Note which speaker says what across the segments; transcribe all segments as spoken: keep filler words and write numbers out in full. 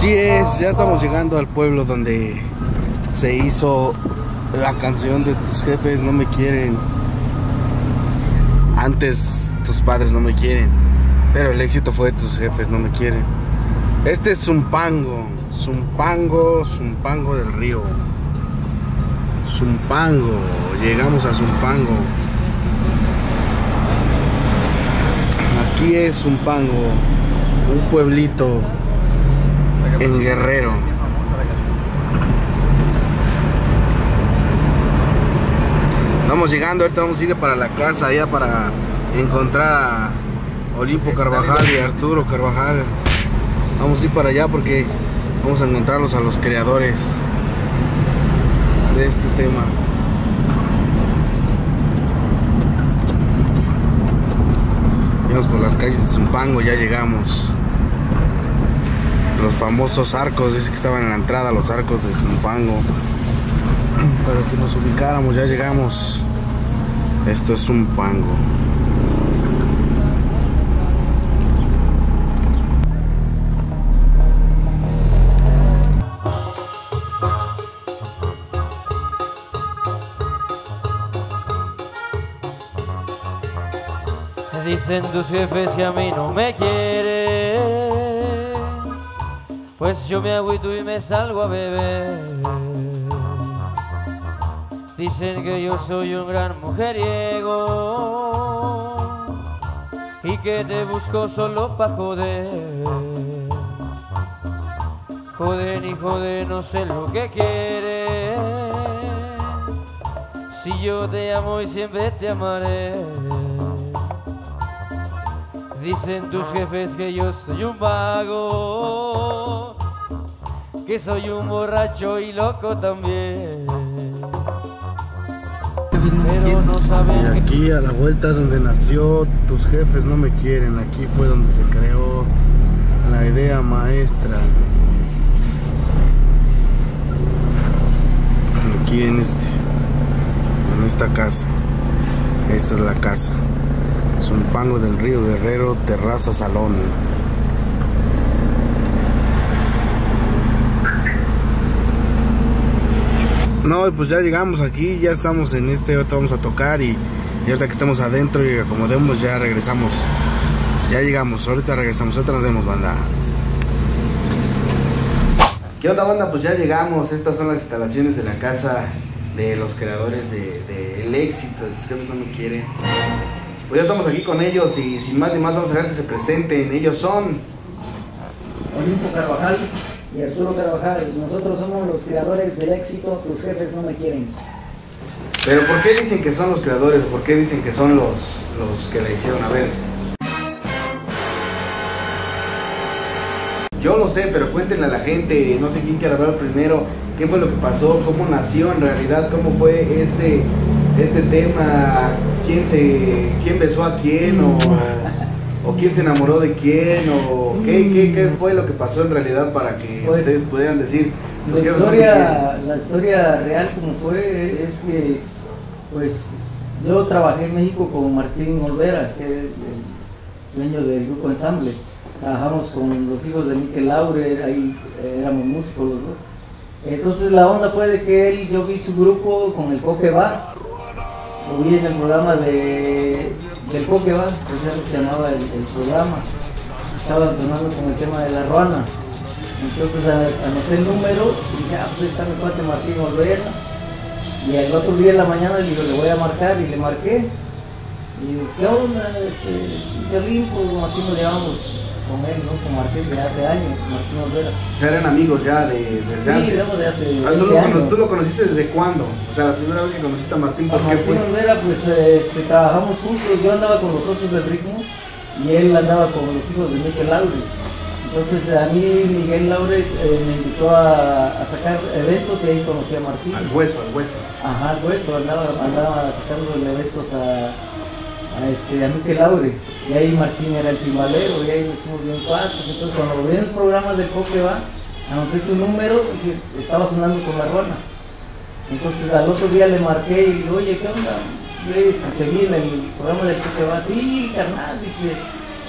Speaker 1: Así es, ya estamos llegando al pueblo donde se hizo la canción de Tus jefes no me quieren. Antes tus padres no me quieren, pero el éxito fue Tus jefes no me quieren. Este es Zumpango, Zumpango, Zumpango del Río. Zumpango, llegamos a Zumpango. Aquí es Zumpango, un pueblito en Guerrero. Vamos llegando, ahorita vamos a ir para la casa, allá para encontrar a Olimpo Carvajal y Arturo Carvajal. Vamos a ir para allá porque vamos a encontrarlos a los creadores de este tema. Vamos por las calles de Zumpango, ya llegamos. Los famosos arcos, dice que estaban en la entrada los arcos de Zumpango. Para que nos ubicáramos, ya llegamos. Esto es Zumpango.
Speaker 2: Dicen tus jefes que a mí no me quieren, pues yo me agüito y me salgo a beber. Dicen que yo soy un gran mujeriego y que te busco solo pa' joder. Joder y joder, no sé lo que quieres. Si yo te amo y siempre te amaré. Dicen tus jefes que yo soy un vago, que soy un borracho y loco también. Pero no saben.
Speaker 1: Y aquí a la vuelta donde nació Tus jefes no me quieren. Aquí fue donde se creó la idea maestra. Aquí en este, en esta casa. Esta es la casa. Zumpango del Río Guerrero, terraza salón. No, pues ya llegamos aquí, ya estamos en este, ahorita vamos a tocar y, y ahorita que estemos adentro y acomodemos ya regresamos. Ya llegamos, ahorita regresamos, ahorita nos vemos, banda. ¿Qué onda, banda? Pues ya llegamos, estas son las instalaciones de la casa de los creadores de, de El éxito de Tus jefes no me quieren. Pues ya estamos aquí con ellos y sin más ni más vamos a dejar que se presenten. Ellos son
Speaker 3: Olimpo Carvajal y Arturo Carvajal. Nosotros somos los creadores del éxito Tus jefes no me quieren.
Speaker 1: Pero ¿por qué dicen que son los creadores? ¿Por qué dicen que son los, los que la hicieron? A ver. Yo no sé, pero cuéntenle a la gente, no sé quién quiere hablar primero, qué fue lo que pasó, cómo nació en realidad, cómo fue este, este tema, quién se, quién besó a quién, o, o quién se enamoró de quién, o qué, qué, qué fue lo que pasó en realidad para que pues, ustedes pudieran decir.
Speaker 3: La historia, la historia real como fue es que pues yo trabajé en México con Martín Olvera, que es el dueño del grupo Ensamble. Trabajamos con los hijos de Miquel Laure, ahí eh, éramos músicos los dos. Entonces la onda fue de que él, yo vi su grupo con el Coque Bar, lo vi en el programa de, del Coque Bar, precisamente se llamaba el, el programa, estaban sonando con el tema de la ruana. Entonces anoté el número y dije, ah, pues ahí está mi cuate Martín Olvera. Y el otro día en la mañana le digo, le voy a marcar, y le marqué. Y dije, ¿qué onda? Este, Chalín, pues así nos llevamos con él, ¿no? Con Martín de hace años, Martín Olvera.
Speaker 1: O sea, eran amigos ya de, desde
Speaker 3: sí,
Speaker 1: antes.
Speaker 3: Sí, de hace
Speaker 1: ah, ¿tú, lo años. ¿Tú lo conociste desde cuándo? O sea, la primera vez que conociste a Martín, ¿por
Speaker 3: a
Speaker 1: qué
Speaker 3: Martín
Speaker 1: fue?
Speaker 3: Olvera, pues este, trabajamos juntos, yo andaba con los socios del ritmo y él andaba con los hijos de Miquel Laure. Entonces a mí Miguel Laure eh, me invitó a, a sacar eventos y ahí conocí a Martín.
Speaker 1: Al hueso, al hueso.
Speaker 3: Ajá, al hueso, andaba, andaba sacando eventos a, a, este, a Miquel Laure. Y ahí Martín era el timbalero y ahí nos hicimos bien cuates. Entonces cuando vi el programa del Coque Va, anoté su número y que estaba sonando con la ruana. Entonces al otro día le marqué y le dije, oye, ¿qué onda? Te vi en el programa del Coque Va. Sí, carnal, dice.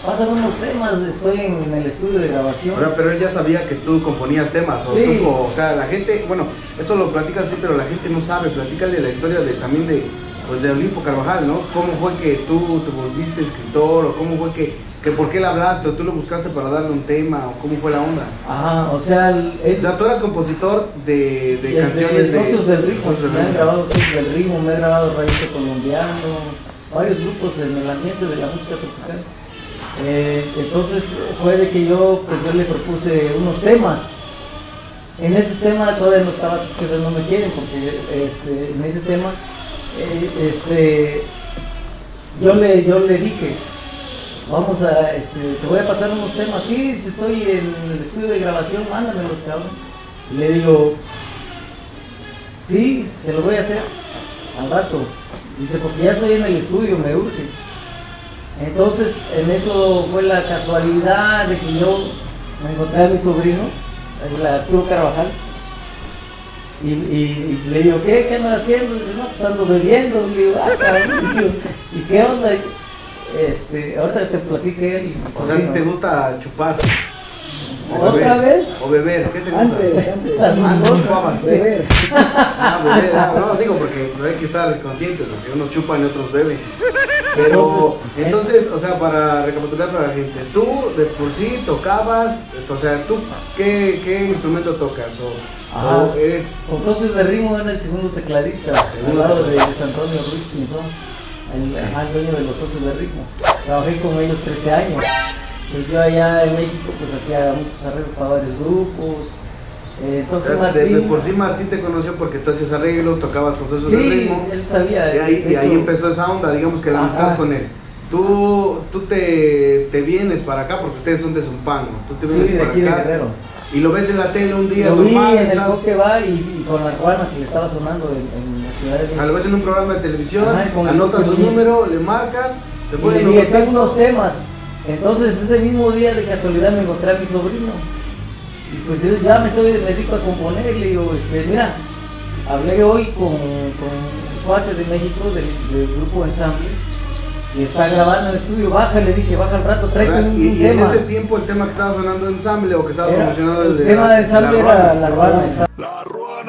Speaker 3: pasan unos temas, estoy en, en el estudio de grabación.
Speaker 1: O sea, pero él ya sabía que tú componías temas, o,
Speaker 3: Sí.
Speaker 1: tú, o sea, la gente, bueno, eso lo platicas así, pero la gente no sabe, platícale la historia de también de, pues de Olimpo Carvajal, ¿no? ¿Cómo fue que tú te volviste escritor, o cómo fue que, que por qué le hablaste, o tú lo buscaste para darle un tema, o cómo fue la onda?
Speaker 3: Ajá, o sea, el, el-
Speaker 1: O sea, tú eras compositor de, de
Speaker 3: desde
Speaker 1: canciones de...
Speaker 3: Socios del Ritmo,
Speaker 1: Socios del
Speaker 3: me han
Speaker 1: Ritmo.
Speaker 3: grabado Socios del Ritmo, me he grabado Raíces Colombiano, varios grupos en el ambiente de la música tropical. Eh, entonces fue de que yo, pues yo le propuse unos temas. En ese tema todavía no estaba Tus Jefes No Me Quieren, porque este, en ese tema eh, este, yo, le, yo le dije, vamos a, este, te voy a pasar unos temas, sí, si estoy en el estudio de grabación, mándamelos, cabrón. Y le digo, sí, te lo voy a hacer al rato. Dice, porque ya estoy en el estudio, me urge. Entonces, en eso fue la casualidad de que yo me encontré a mi sobrino, el Arturo Carvajal, y, y, y le digo, ¿qué? ¿Qué andas haciendo? Dice, no, pues ando bebiendo. Le digo, ah, cabrón, y, digo, ¿y qué onda? Este, ahorita te platiqué él.
Speaker 1: O sea, ¿te gusta chupar? O
Speaker 3: ¿Otra
Speaker 1: beber,
Speaker 3: vez?
Speaker 1: O beber, ¿qué te gusta?
Speaker 4: Antes, antes.
Speaker 3: Las dos
Speaker 1: Antes
Speaker 3: cosas.
Speaker 1: chupabas.
Speaker 3: Sí.
Speaker 4: Beber.
Speaker 1: Ah, beber, ah, no, digo porque hay que estar conscientes, porque unos chupan y otros beben. Pero,
Speaker 3: Entonces,
Speaker 1: entonces, o sea, para recapitular para la gente, tú de por sí tocabas, o sea, ¿tú qué, qué instrumento tocas? O,
Speaker 3: Ajá.
Speaker 1: o es...
Speaker 3: Con Socios de Ritmo era el segundo tecladista,
Speaker 1: Segundo
Speaker 3: al lado de,
Speaker 1: tecladista.
Speaker 3: de San Antonio Ruiz Pinzón, el, ajá, el dueño de los Socios de Ritmo. Trabajé con ellos trece años. Pues yo allá en México pues hacía muchos arreglos para varios grupos. Eh, entonces
Speaker 1: de,
Speaker 3: Martín...
Speaker 1: de por sí Martín te conoció porque tú hacías arreglos, tocabas con Socios
Speaker 3: sí,
Speaker 1: de Ritmo.
Speaker 3: él sabía.
Speaker 1: Y ahí,
Speaker 3: de
Speaker 1: y ahí
Speaker 3: hecho,
Speaker 1: empezó esa onda, digamos que la
Speaker 3: Ajá.
Speaker 1: amistad con él. Tú, tú te, te vienes para acá porque ustedes son de Zumpango. Tú te vienes
Speaker 3: Sí, de
Speaker 1: para
Speaker 3: aquí de
Speaker 1: acá
Speaker 3: Guerrero.
Speaker 1: y lo ves en la tele un día
Speaker 3: Lo vi
Speaker 1: normal.
Speaker 3: en el
Speaker 1: estás-
Speaker 3: Coque Bar y, y con la Ruana que le estaba sonando en, en la ciudad de
Speaker 1: o sea, lo ves en un programa de televisión,
Speaker 3: Ajá, con el
Speaker 1: anotas su
Speaker 3: Coque Muñiz.
Speaker 1: número, le marcas, se
Speaker 3: Y
Speaker 1: pone
Speaker 3: le
Speaker 1: en
Speaker 3: dije,
Speaker 1: contacto.
Speaker 3: tengo unos temas. Entonces ese mismo día de casualidad me encontré a mi sobrino. Y pues yo ya me estoy me dedico a componer. Le digo, este, mira, hablé hoy con, con un cuate de México del, del grupo Ensamble. Y está grabando en el estudio, baja, le dije, baja al rato,
Speaker 1: O
Speaker 3: trae
Speaker 1: sea,
Speaker 3: un,
Speaker 1: y,
Speaker 3: un
Speaker 1: y en
Speaker 3: tema.
Speaker 1: ese tiempo el tema que estaba sonando en Ensamble o que estaba
Speaker 3: Era-
Speaker 1: promocionado
Speaker 3: el
Speaker 1: de
Speaker 3: tema
Speaker 1: la-
Speaker 3: de Ensamble
Speaker 1: la
Speaker 3: era
Speaker 1: Ruana.
Speaker 3: La Ruana. Estaba
Speaker 5: La ruana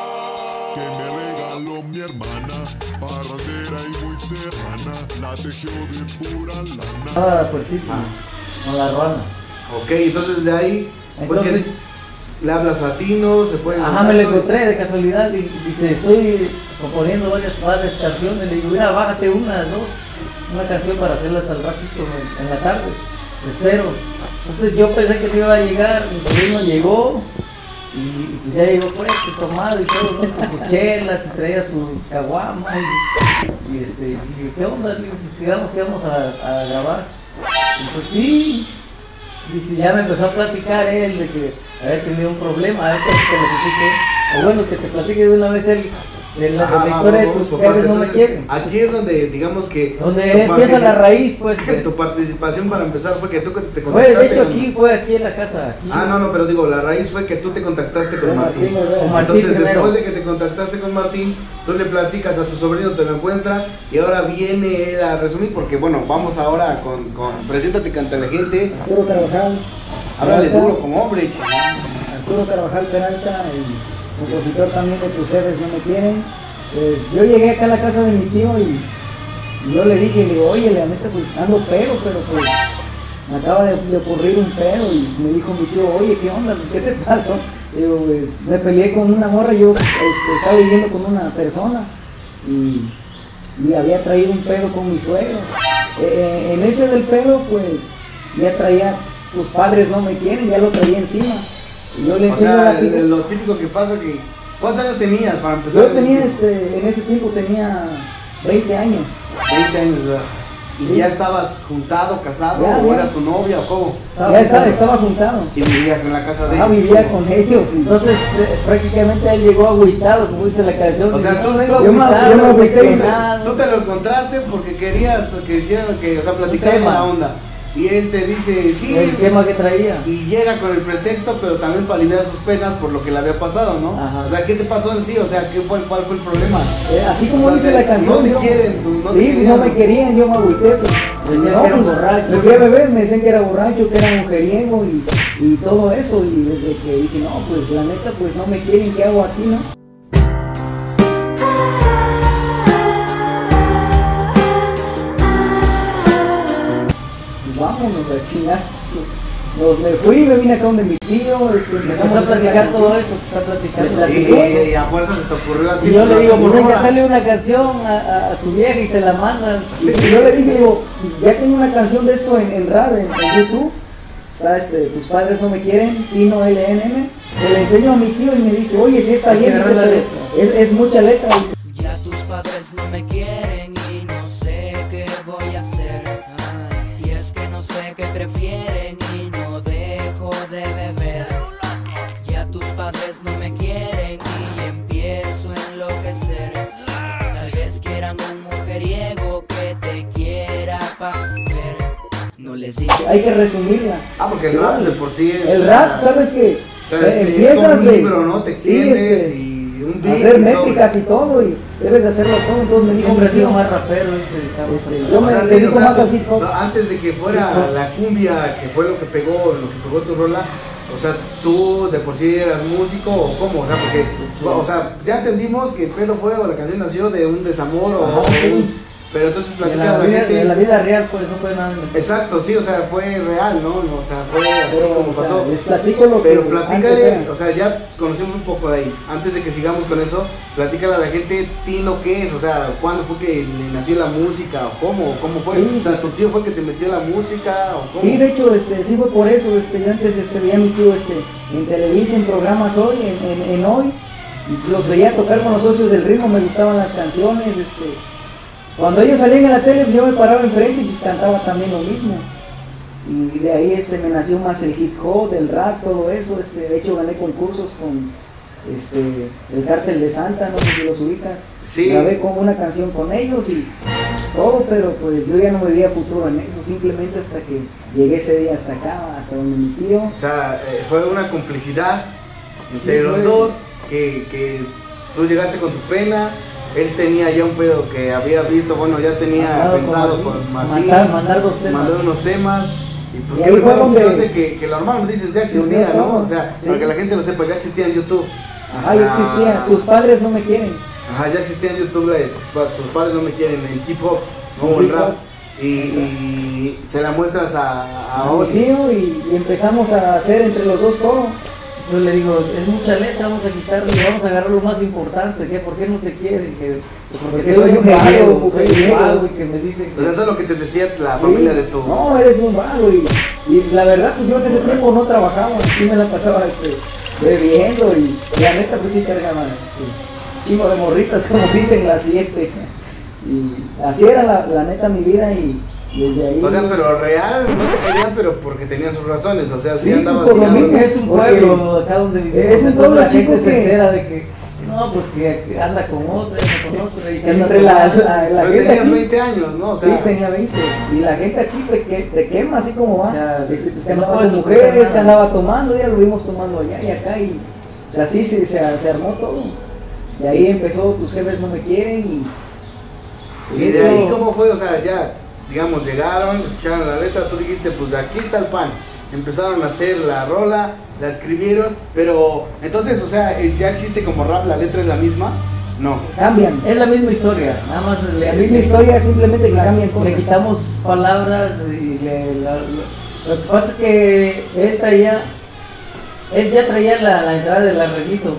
Speaker 5: que me regaló mi hermana, parrandera y muy serrana, la tejió de pura lana.
Speaker 3: estaba fuertísimo, con La Ruana.
Speaker 1: Ok, entonces de ahí fue
Speaker 3: Entonces,
Speaker 1: que le hablas a Tino, se pone en
Speaker 3: ajá, me lo
Speaker 1: contacto y-
Speaker 3: encontré de casualidad y dice, estoy componiendo varias, varias canciones. Le digo, mira, bájate una, dos, una canción para hacerlas al ratito en, en la tarde. Te espero. Entonces yo pensé que no iba a llegar, mi sobrino llegó y, y pues ya llegó pues, tomado y todo, ¿no? Con sus chelas y traía su caguama y, y este, y digo, ¿qué onda? Le digo, pues quedamos que íbamos a, a grabar. Y pues sí. Dice, ya me empezó a platicar él de que había tenido un problema, a ver que te lo platique. O bueno, que te platique de una vez él de la, de
Speaker 1: Ajá,
Speaker 3: la historia de
Speaker 1: vamos
Speaker 3: tus
Speaker 1: por parte.
Speaker 3: jefes no me
Speaker 1: Entonces,
Speaker 3: quieren.
Speaker 1: Aquí es donde, digamos que.
Speaker 3: Donde
Speaker 1: tu
Speaker 3: empieza la
Speaker 1: partici-
Speaker 3: raíz, pues. de-
Speaker 1: Tu participación para empezar fue que tú te contactaste.
Speaker 3: Fue, de hecho,
Speaker 1: con-
Speaker 3: aquí, fue aquí en la casa. Aquí.
Speaker 1: Ah, no, no, pero digo, la raíz fue que tú te contactaste con
Speaker 4: Con
Speaker 1: Martín.
Speaker 4: Martín Olvera.
Speaker 3: Con Martín
Speaker 1: Entonces,
Speaker 3: primero.
Speaker 1: después de que te contactaste con Martín, tú le platicas a tu sobrino, te lo encuentras y ahora viene él a resumir, porque bueno, vamos ahora con, con preséntate, canta la gente,
Speaker 4: Arturo Carvajal.
Speaker 1: háblale
Speaker 4: Peralta.
Speaker 1: duro como hombre, chico.
Speaker 4: Arturo Carvajal Peralta, el compositor también de Tus Jefes No Me Quieren. Pues yo llegué acá a la casa de mi tío y, y yo le dije, le digo, oye, la neta, pues ando pedo, pero pues me acaba de, de ocurrir un pedo. Y me dijo mi tío, oye, ¿qué onda? Pues, ¿qué te pasó? Digo, pues me peleé con una morra, yo este, estaba viviendo con una persona y, y había traído un pedo con mi suegro. Eh, en ese del pedo, pues ya traía, tus padres no me quieren, ya lo traía encima. Y yo le
Speaker 1: O
Speaker 4: enseño
Speaker 1: sea,
Speaker 4: la
Speaker 1: el-
Speaker 4: figura.
Speaker 1: el- lo típico que pasa que. ¿Cuántos años tenías para empezar?
Speaker 4: Yo tenía, este, en ese tiempo tenía veinte años.
Speaker 1: veinte años de edad. ¿Y
Speaker 4: Sí.
Speaker 1: ya estabas juntado, casado,
Speaker 4: Ya,
Speaker 1: o
Speaker 4: ya.
Speaker 1: era tu novia o cómo?
Speaker 4: Ya estaba, estaba juntado.
Speaker 1: Y vivías en la casa de
Speaker 4: Ah,
Speaker 1: ellos.
Speaker 4: vivía
Speaker 1: ¿cómo?
Speaker 4: con ellos. y-
Speaker 3: Entonces, eh, prácticamente él llegó agüitado, como dice la canción.
Speaker 1: O sea,
Speaker 3: Dice,
Speaker 1: tú,
Speaker 3: "No,
Speaker 1: tú,
Speaker 3: vengo
Speaker 4: yo me-
Speaker 3: agüitado,
Speaker 4: yo me agüité y
Speaker 1: tú te-
Speaker 3: decepcionado".
Speaker 1: tú te lo encontraste porque querías que hicieran, que, o sea, platicaran
Speaker 3: tema.
Speaker 1: la onda. Y él te dice, sí,
Speaker 3: El tema que traía.
Speaker 1: y llega con el pretexto, pero también para aliviar sus penas por lo que le había pasado, ¿no?
Speaker 3: Ajá.
Speaker 1: O sea, ¿qué te pasó en sí? O sea, ¿qué fue, ¿cuál fue el problema?
Speaker 4: Eh, así como
Speaker 1: O sea,
Speaker 4: dice la canción.
Speaker 1: no te
Speaker 4: yo-
Speaker 1: quieren, tú, no te
Speaker 4: sí,
Speaker 1: querían.
Speaker 4: no me querían, yo me agüité. Pues,
Speaker 3: Decían
Speaker 4: No,
Speaker 3: que era un
Speaker 4: pues,
Speaker 3: borracho.
Speaker 4: me fui a beber, me decían que era borracho, que era mujeriego y, y todo eso. Y desde que dije, no, pues la neta, pues no me quieren, ¿qué hago aquí, no? Pues vámonos a chingar. Nos, me fui, me vine acá donde mi tío, este,
Speaker 3: Empezamos a platicar todo eso, está platicando.
Speaker 1: Y, y, y a fuerza se te ocurrió a ti.
Speaker 3: Y yo
Speaker 1: pues,
Speaker 3: le digo,
Speaker 1: hacemos
Speaker 3: pues hay que
Speaker 1: rola.
Speaker 3: hacerle una canción a, a, a tu vieja y se la mandas.
Speaker 4: Y yo le dije, digo, ya tengo una canción de esto en, en radio, en, en YouTube. Está este, Tus padres no me quieren, Tino L N M. Se le enseño a mi tío y me dice, oye, si está
Speaker 3: Hay que
Speaker 4: bien, dice,
Speaker 3: agarrar la
Speaker 4: pero
Speaker 3: letra.
Speaker 4: es, es mucha letra. Dice,
Speaker 6: Ya tus padres no me quieren y no sé qué voy a hacer. Ay, y es que no sé qué prefieren y no dejo de beber. Ya tus padres no me quieren y empiezo a enloquecer. Tal vez quieran un mujeriego que te quiera pa' ver. No les digo.
Speaker 4: hay que resumirla.
Speaker 1: Ah, porque el rap de por sí es.
Speaker 4: El
Speaker 1: o
Speaker 4: rap,
Speaker 1: sea,
Speaker 4: ¿sabes qué?
Speaker 1: O sea,
Speaker 4: Eh,
Speaker 1: es
Speaker 4: empiezas
Speaker 1: como un
Speaker 4: de-
Speaker 1: libro, ¿no? Te
Speaker 4: sí,
Speaker 1: extiendes
Speaker 4: este,
Speaker 1: y un beat.
Speaker 4: hacer
Speaker 1: y
Speaker 4: métricas
Speaker 1: sobre.
Speaker 4: y todo, y debes de hacerlo todo. Entonces me dijo,
Speaker 3: Siempre ha
Speaker 4: mi
Speaker 3: sido
Speaker 4: tío,
Speaker 3: más rapero, él se dedicaba más a
Speaker 4: Este,
Speaker 3: la-
Speaker 4: yo
Speaker 1: O
Speaker 4: me
Speaker 1: sea,
Speaker 4: dedico
Speaker 1: o sea,
Speaker 4: más al hip hop.
Speaker 1: no, antes de que fuera
Speaker 3: Hip hop.
Speaker 1: la cumbia, que fue lo que pegó, lo que pegó tu rola, o sea, tú de por sí eras músico o cómo, o sea, porque, o sea, ya entendimos que Pedo Fuego, la canción nació de un desamor o,
Speaker 4: Ajá,
Speaker 1: o
Speaker 4: sí.
Speaker 1: un, pero entonces
Speaker 3: de
Speaker 1: platica
Speaker 3: la,
Speaker 1: a la
Speaker 3: vida,
Speaker 1: gente.
Speaker 3: de la vida real, pues no fue nada.
Speaker 1: Exacto, sí, o sea, fue real, ¿no? O sea, fue así
Speaker 4: Pero,
Speaker 1: como
Speaker 4: o sea,
Speaker 1: pasó.
Speaker 4: les platico lo que
Speaker 1: Pero
Speaker 4: antes
Speaker 1: platícale,
Speaker 4: era.
Speaker 1: o sea, ya conocemos un poco de ahí. Antes de que sigamos con eso, platícale a la gente, Tino, ¿qué es? O sea, ¿cuándo fue que le nació la música? ¿O cómo? ¿Cómo fue?
Speaker 4: Sí,
Speaker 1: o sea,
Speaker 4: pues,
Speaker 1: ¿tu tío fue el que te metió la música? ¿O cómo?
Speaker 4: Sí, de hecho, este, sí fue por eso, este, yo antes este, veía a mi tío este, en Televisa, en programas hoy, en, en, en hoy, y los veía tocar con los socios del ritmo, me gustaban las canciones, este, cuando ellos salían en la tele, yo me paraba enfrente y pues cantaba también lo mismo. Y de ahí este, me nació más el hip hop, el rap, todo eso, este, de hecho gané concursos con este, el Cártel de Santa, no sé si los ubicas.
Speaker 1: Sí.
Speaker 4: Grabé con una canción con ellos y todo, pero pues yo ya no me veía futuro en eso, simplemente hasta que llegué ese día hasta acá, hasta donde mi tío.
Speaker 1: O sea, eh, fue una complicidad entre
Speaker 4: Sí,
Speaker 1: los
Speaker 4: fue-
Speaker 1: dos, que, que tú llegaste con tu pena, él tenía ya un pedo que había visto, bueno, ya tenía
Speaker 4: Mandado con
Speaker 1: pensado
Speaker 4: Martín.
Speaker 1: con Martín,
Speaker 3: Mandar, mandar dos temas.
Speaker 1: mandó unos temas, y pues
Speaker 4: Y
Speaker 1: qué
Speaker 4: ahí
Speaker 1: mejor
Speaker 4: fue
Speaker 1: opción
Speaker 4: donde-
Speaker 1: de que, que lo normal, dices, ya
Speaker 4: Se
Speaker 1: existía,
Speaker 4: unió
Speaker 1: ¿no?
Speaker 4: todo,
Speaker 1: O sea,
Speaker 4: sí.
Speaker 1: para que la gente lo sepa, ya existía en YouTube.
Speaker 4: Ajá, ya existía, tus padres no me quieren.
Speaker 1: Ajá, ya existía en YouTube, la de tus, pa- tus padres no me quieren, el hip hop, como
Speaker 4: El
Speaker 1: el
Speaker 4: hip
Speaker 1: rap,
Speaker 4: hop.
Speaker 1: y, y se la muestras a, a
Speaker 4: A mi
Speaker 1: Oli.
Speaker 4: tío y, y empezamos a hacer entre los dos todo.
Speaker 3: Yo le digo, es mucha letra, vamos a quitarle, vamos a agarrar lo más importante, que ¿por qué no te quieren? Que, porque,
Speaker 4: Porque
Speaker 3: soy
Speaker 4: soy
Speaker 3: un
Speaker 4: un vago,
Speaker 3: mujeriego, soy un
Speaker 4: mujeriego.
Speaker 3: vago y que me dicen
Speaker 1: O sea,
Speaker 3: que...
Speaker 1: eso es lo que te decía la
Speaker 4: Sí.
Speaker 1: familia de tu...
Speaker 4: No, eres un vago y, y la verdad pues yo en ese tiempo no trabajaba, aquí me la pasaba este, bebiendo y la neta pues sí cargaba este, chingo de morritas como dicen las siete. Y así era la, la neta mi vida y desde ahí...
Speaker 1: O sea, pero real, no te querían, pero porque tenían sus razones. O sea, si
Speaker 4: Sí,
Speaker 1: andabas
Speaker 4: pues, por lo
Speaker 1: tirando-
Speaker 4: mismo.
Speaker 3: Es un
Speaker 4: Porque
Speaker 3: pueblo acá donde vivimos,
Speaker 4: es un
Speaker 3: entonces
Speaker 4: pueblo
Speaker 3: la gente
Speaker 4: chico
Speaker 3: se
Speaker 4: que-
Speaker 3: entera de que, no, pues que anda con otra, anda con otra, y que anda
Speaker 4: Entre la,
Speaker 3: tomando.
Speaker 4: la, la
Speaker 1: Pero
Speaker 4: gente
Speaker 1: tenías
Speaker 4: aquí,
Speaker 1: veinte años, ¿no? O
Speaker 4: sí,
Speaker 1: sea,
Speaker 4: tenía veinte. Y la gente aquí te, que- te quema así como va.
Speaker 3: O sea,
Speaker 4: este, pues, que
Speaker 3: no
Speaker 4: andaba
Speaker 3: puedes
Speaker 4: con
Speaker 3: ocultar
Speaker 4: mujeres,
Speaker 3: nada.
Speaker 4: que andaba tomando, ya lo vimos tomando allá y acá. Y, o sea, sí, sí, se, se armó todo. Y ahí empezó, tus jefes no me quieren y...
Speaker 1: y de ahí, ¿cómo fue? O sea, ya, digamos, llegaron, escucharon la letra, tú dijiste, pues de aquí está el pan. Empezaron a hacer la rola, la escribieron, pero entonces, o sea, eh, ya existe como rap, la letra es la misma. No.
Speaker 4: Cambian.
Speaker 3: Es la misma historia, nada más le,
Speaker 4: La misma historia, simplemente que cambian
Speaker 3: le
Speaker 4: cosas.
Speaker 3: quitamos palabras y le, la- la- lo que pasa es que él traía, él ya traía la, la entrada del arreglito.